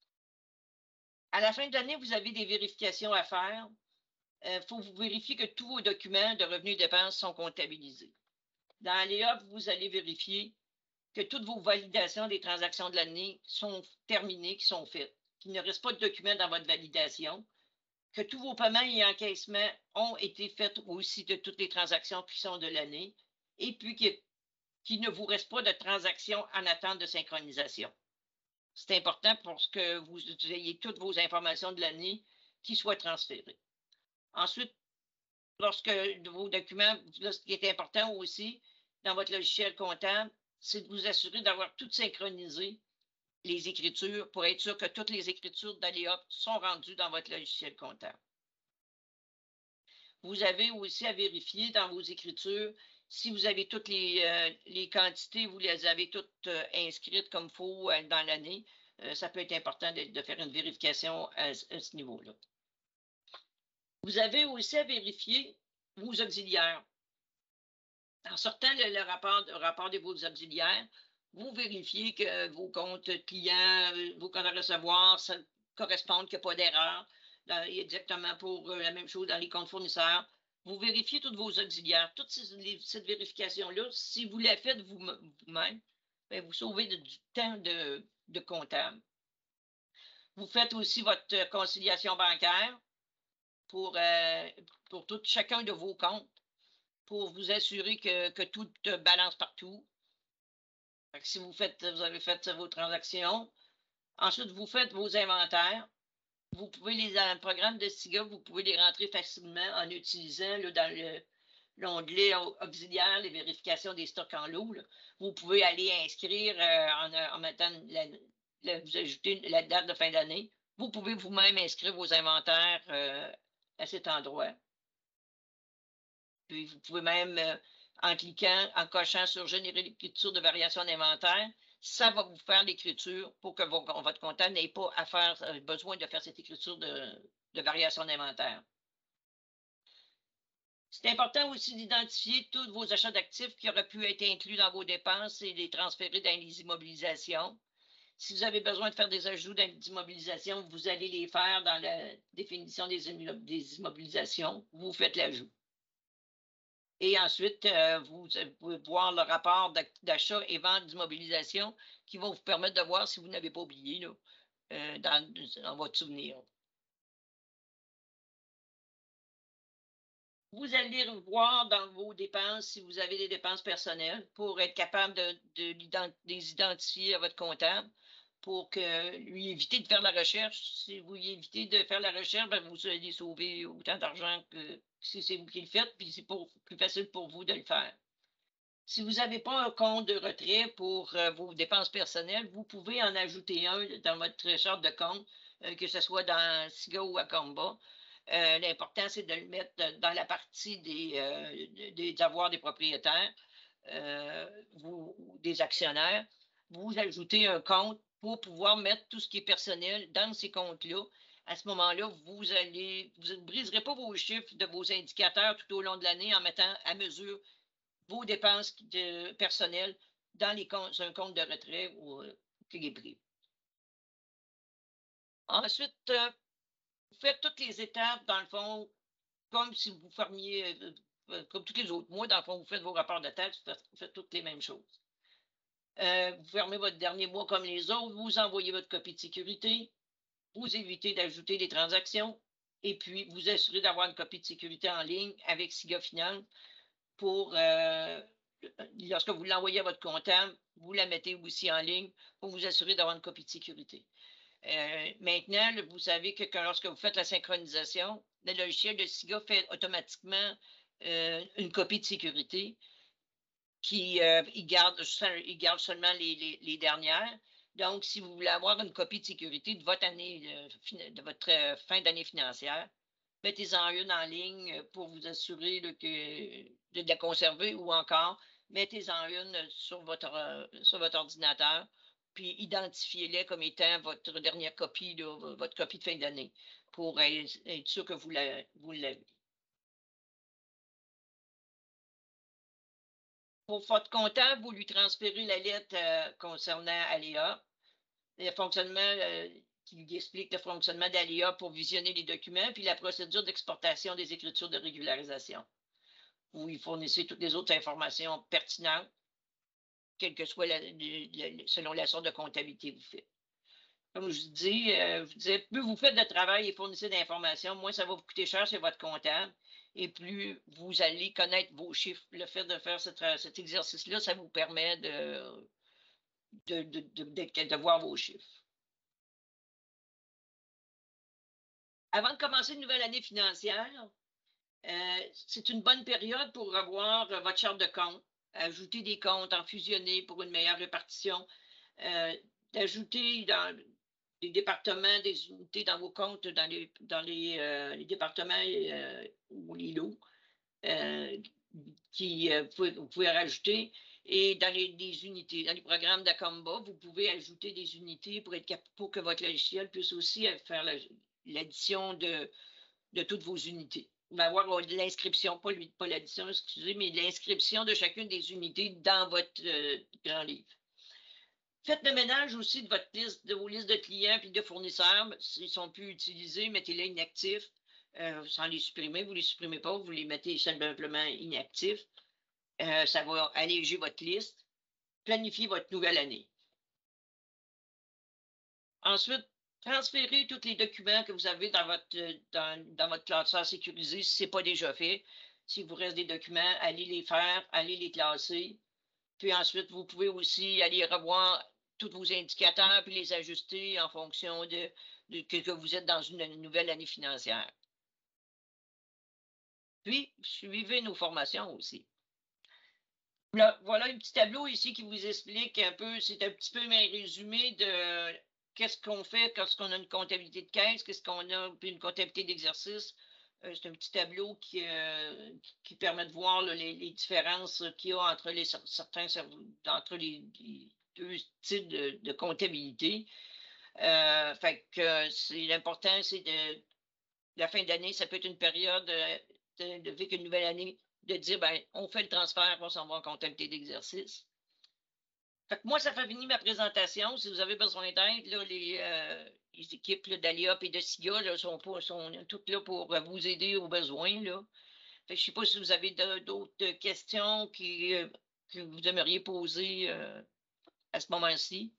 À la fin de l'année, vous avez des vérifications à faire. Il euh, faut vous vérifier que tous vos documents de revenus et dépenses sont comptabilisés. Dans l'E A P, vous allez vérifier que toutes vos validations des transactions de l'année sont terminées, qui sont faites, qu'il ne reste pas de documents dans votre validation, que tous vos paiements et encaissements ont été faits aussi de toutes les transactions qui sont de l'année, et puis qu'il ne vous reste pas de transactions en attente de synchronisation. C'est important pour que vous ayez toutes vos informations de l'année qui soient transférées. Ensuite, lorsque vos documents, là, ce qui est important aussi dans votre logiciel comptable, c'est de vous assurer d'avoir tout synchronisé les écritures pour être sûr que toutes les écritures d'A L E A P sont rendues dans votre logiciel comptable. Vous avez aussi à vérifier dans vos écritures si vous avez toutes les, euh, les quantités, vous les avez toutes euh, inscrites comme il faut euh, dans l'année. Euh, ça peut être important de, de faire une vérification à, à ce niveau-là. Vous avez aussi à vérifier vos auxiliaires. En sortant le, le, rapport, le rapport de vos auxiliaires, vous vérifiez que vos comptes clients, vos comptes à recevoir, ça correspondent, qu'il n'y a pas d'erreur. Exactement pour la même chose dans les comptes fournisseurs. Vous vérifiez tous vos auxiliaires. Toute ces, les, cette vérification-là, si vous la faites vous-même, vous, vous sauvez de, du temps de, de comptable. Vous faites aussi votre conciliation bancaire pour, euh, pour tout, chacun de vos comptes, pour vous assurer que, que tout balance partout. Fait que si vous, faites, vous avez fait vos transactions, ensuite vous faites vos inventaires. Vous pouvez les, dans le programme de SIGA, vous pouvez les rentrer facilement en utilisant là, dans l'onglet auxiliaire, les vérifications des stocks en lot. Là. Vous pouvez aller inscrire euh, en, en mettant, la, la, vous ajoutez la date de fin d'année. Vous pouvez vous-même inscrire vos inventaires euh, à cet endroit. Puis vous pouvez même, euh, en cliquant, en cochant sur générer l'écriture de variation d'inventaire, ça va vous faire l'écriture pour que vos, votre comptable n'ait pas à faire, euh, besoin de faire cette écriture de, de variation d'inventaire. C'est important aussi d'identifier tous vos achats d'actifs qui auraient pu être inclus dans vos dépenses et les transférer dans les immobilisations. Si vous avez besoin de faire des ajouts d'immobilisation, vous allez les faire dans la définition des, des immobilisations. Vous faites l'ajout. Et ensuite, euh, vous, vous pouvez voir le rapport d'achat et vente d'immobilisation qui va vous permettre de voir si vous n'avez pas oublié là, euh, dans, dans votre souvenir. Vous allez revoir dans vos dépenses si vous avez des dépenses personnelles pour être capable de, de, de les identifier à votre comptable pour que lui éviter de faire la recherche. Si vous lui évitez de faire la recherche, ben vous allez sauver autant d'argent que si c'est vous qui le faites, puis c'est plus facile pour vous de le faire. Si vous n'avez pas un compte de retrait pour euh, vos dépenses personnelles, vous pouvez en ajouter un dans votre charte de compte, euh, que ce soit dans SIGA ou Acomba. Euh, L'important, c'est de le mettre dans la partie des, euh, des avoirs des propriétaires, euh, vous, des actionnaires. Vous ajoutez un compte pour pouvoir mettre tout ce qui est personnel dans ces comptes-là. À ce moment-là, vous allez, vous ne briserez pas vos chiffres de vos indicateurs tout au long de l'année en mettant à mesure vos dépenses de, personnelles dans les comptes, un compte de retrait ou euh, équilibré. Ensuite, euh, vous faites toutes les étapes, dans le fond, comme si vous fermiez, euh, euh, comme tous les autres mois, dans le fond, vous faites vos rapports de taxes, vous faites, vous faites toutes les mêmes choses. Euh, vous fermez votre dernier mois comme les autres, vous envoyez votre copie de sécurité, vous évitez d'ajouter des transactions, et puis vous assurez d'avoir une copie de sécurité en ligne avec SIGA Finance pour, euh, lorsque vous l'envoyez à votre comptable, vous la mettez aussi en ligne pour vous assurer d'avoir une copie de sécurité. Euh, maintenant, vous savez que quand, lorsque vous faites la synchronisation, le logiciel de SIGA fait automatiquement euh, une copie de sécurité qui euh, il garde, il garde seulement les, les, les, dernières. Donc, si vous voulez avoir une copie de sécurité de votre année, de votre euh, fin d'année financière, mettez-en une en ligne pour vous assurer là, que, de la conserver ou encore mettez-en une sur votre, euh, sur votre ordinateur, puis identifiez-les comme étant votre dernière copie, là, votre copie de fin d'année, pour être, être sûr que vous l'avez. Pour votre comptable, vous lui transférez la lettre euh, concernant Aléa, le fonctionnement euh, qui lui explique le fonctionnement d'Aléa pour visionner les documents, puis la procédure d'exportation des écritures de régularisation. Vous lui fournissez toutes les autres informations pertinentes, quelle que soit la, la, selon la sorte de comptabilité que vous faites. Comme je vous dis, euh, je vous disais, plus vous faites de travail et fournissez d'informations, moins ça va vous coûter cher chez votre comptable et plus vous allez connaître vos chiffres. Le fait de faire cette, cet exercice-là, ça vous permet de, de, de, de, de, de voir vos chiffres. Avant de commencer une nouvelle année financière, euh, c'est une bonne période pour revoir votre charte de compte, ajouter des comptes, en fusionner pour une meilleure répartition, euh, d'ajouter dans des départements, des unités dans vos comptes, dans les, dans les, euh, les départements euh, ou les lots euh, qui euh, vous, pouvez, vous pouvez rajouter. Et dans les, les unités, dans les programmes d'Acomba, vous pouvez ajouter des unités pour, être, pour que votre logiciel puisse aussi faire l'addition de, de toutes vos unités. Il va y avoir de l'inscription, pas, pas l'addition, excusez, mais de l'inscription de chacune des unités dans votre euh, grand livre. Faites le ménage aussi de votre liste, de vos listes de clients et de fournisseurs. S'ils ne sont plus utilisés, mettez-les inactifs euh, sans les supprimer. Vous ne les supprimez pas, vous les mettez simplement inactifs. Euh, ça va alléger votre liste. Planifiez votre nouvelle année. Ensuite, transférez tous les documents que vous avez dans votre, dans, dans votre classeur sécurisé si ce n'est pas déjà fait. S'il vous reste des documents, allez les faire, allez les classer. Puis ensuite, vous pouvez aussi aller revoir tous vos indicateurs puis les ajuster en fonction de, de que, que vous êtes dans une nouvelle année financière. Puis, suivez nos formations aussi. Là, voilà un petit tableau ici qui vous explique un peu, c'est un petit peu un résumé de qu'est-ce qu'on fait lorsqu'on a une comptabilité de caisse, qu'est-ce qu'on a, puis une comptabilité d'exercice. Euh, c'est un petit tableau qui, euh, qui permet de voir là, les, les différences qu'il y a entre les certains entre les, les deux types de, de comptabilité. Euh, fait que c'est l'important, c'est de la fin d'année, ça peut être une période de, de, de vivre une nouvelle année, de dire ben, on fait le transfert, on s'en va en comptabilité d'exercice. Fait que moi, ça fait fini ma présentation. Si vous avez besoin d'aide, là, les, euh, les équipes d'Aliop et de SIGA là, sont, pas, sont toutes là pour euh, vous aider aux besoins. Là. Fait que je ne sais pas si vous avez d'autres questions qui, euh, que vous aimeriez poser euh, à ce moment-ci.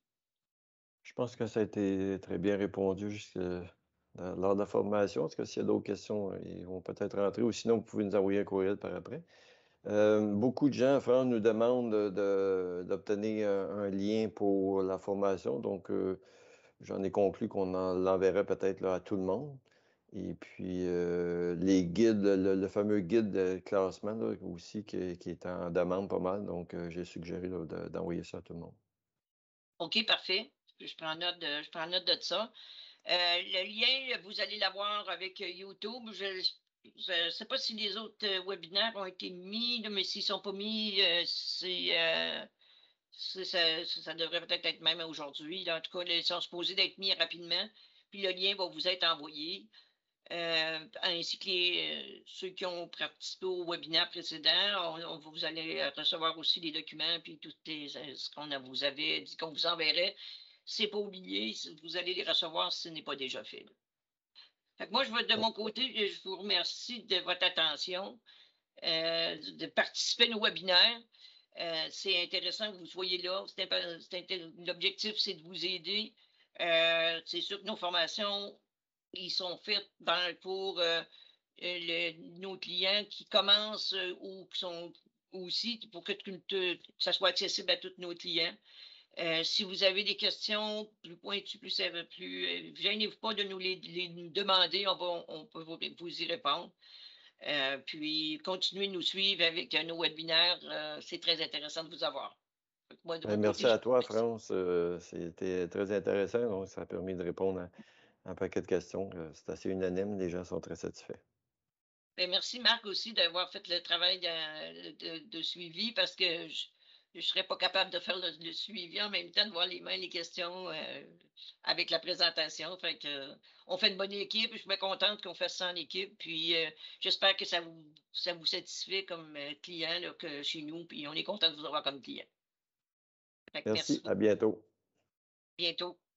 Je pense que ça a été très bien répondu jusque dans- lors de la formation. Est-ce que s'il y a d'autres questions, euh, ils vont peut-être rentrer ou sinon, vous pouvez nous envoyer un courriel par après. Euh, beaucoup de gens, France, nous demandent de- d'obtenir un, un lien pour la formation. Donc, euh, j'en ai conclu qu'on en- l'enverrait peut-être là, à tout le monde. Et puis, euh, les guides, le, le fameux guide de classement là, aussi qui, qui est en demande pas mal. Donc, euh, j'ai suggéré là, de- d'envoyer ça à tout le monde. OK, parfait. Je prends note de, je prends note de ça. Euh, le lien, vous allez l'avoir avec euh, YouTube. Je ne sais pas si les autres euh, webinaires ont été mis, là, mais s'ils ne sont pas mis, euh, c'est, euh, c'est- ça, ça devrait peut-être être même aujourd'hui. Là. En tout cas, là, ils sont supposés d'être mis rapidement. Puis le lien va vous être envoyé. Euh, ainsi que les, euh, ceux qui ont participé au webinaire précédent, on, on- vous allez recevoir aussi les documents, puis tout les, euh, ce qu'on vous avait dit qu'on vous enverrait. C'est pas oublié, vous allez les recevoir si ce n'est pas déjà fait. Fait que moi, je veux, de mon côté, je vous remercie de votre attention, euh, de participer à nos webinaires. Euh, c'est intéressant que vous soyez là. L'objectif, c'est de vous aider. Euh, c'est sûr que nos formations, ils sont faites dans, pour euh, le, nos clients qui commencent euh, ou qui sont aussi pour que, que, que ça soit accessible à tous nos clients. Euh, si vous avez des questions plus pointues, plus, plus euh, gênez-vous pas de nous les, les demander, on, va, on peut vous, vous y répondre. Euh, puis, continuez de nous suivre avec euh, nos webinaires. Euh, c'est très intéressant de vous avoir. Moi, de Ben, mon merci côté, je à vous toi, remercie. France. Euh, c'était très intéressant. Donc, ça a permis de répondre à, à un paquet de questions. Euh, c'est assez unanime. Les gens sont très satisfaits. Ben, merci, Marc, aussi d'avoir fait le travail de, de, de suivi parce que je ne serais pas capable de faire le, le, suivi en même temps, de voir les mains, les questions euh, avec la présentation. Fait que, euh, on fait une bonne équipe. Je suis bien contente qu'on fasse ça en équipe. Puis euh, j'espère que ça vous, ça vous satisfait comme euh, client là, que chez nous. Puis on est content de vous avoir comme client. Fait que merci Merci. À beaucoup. bientôt. Bientôt.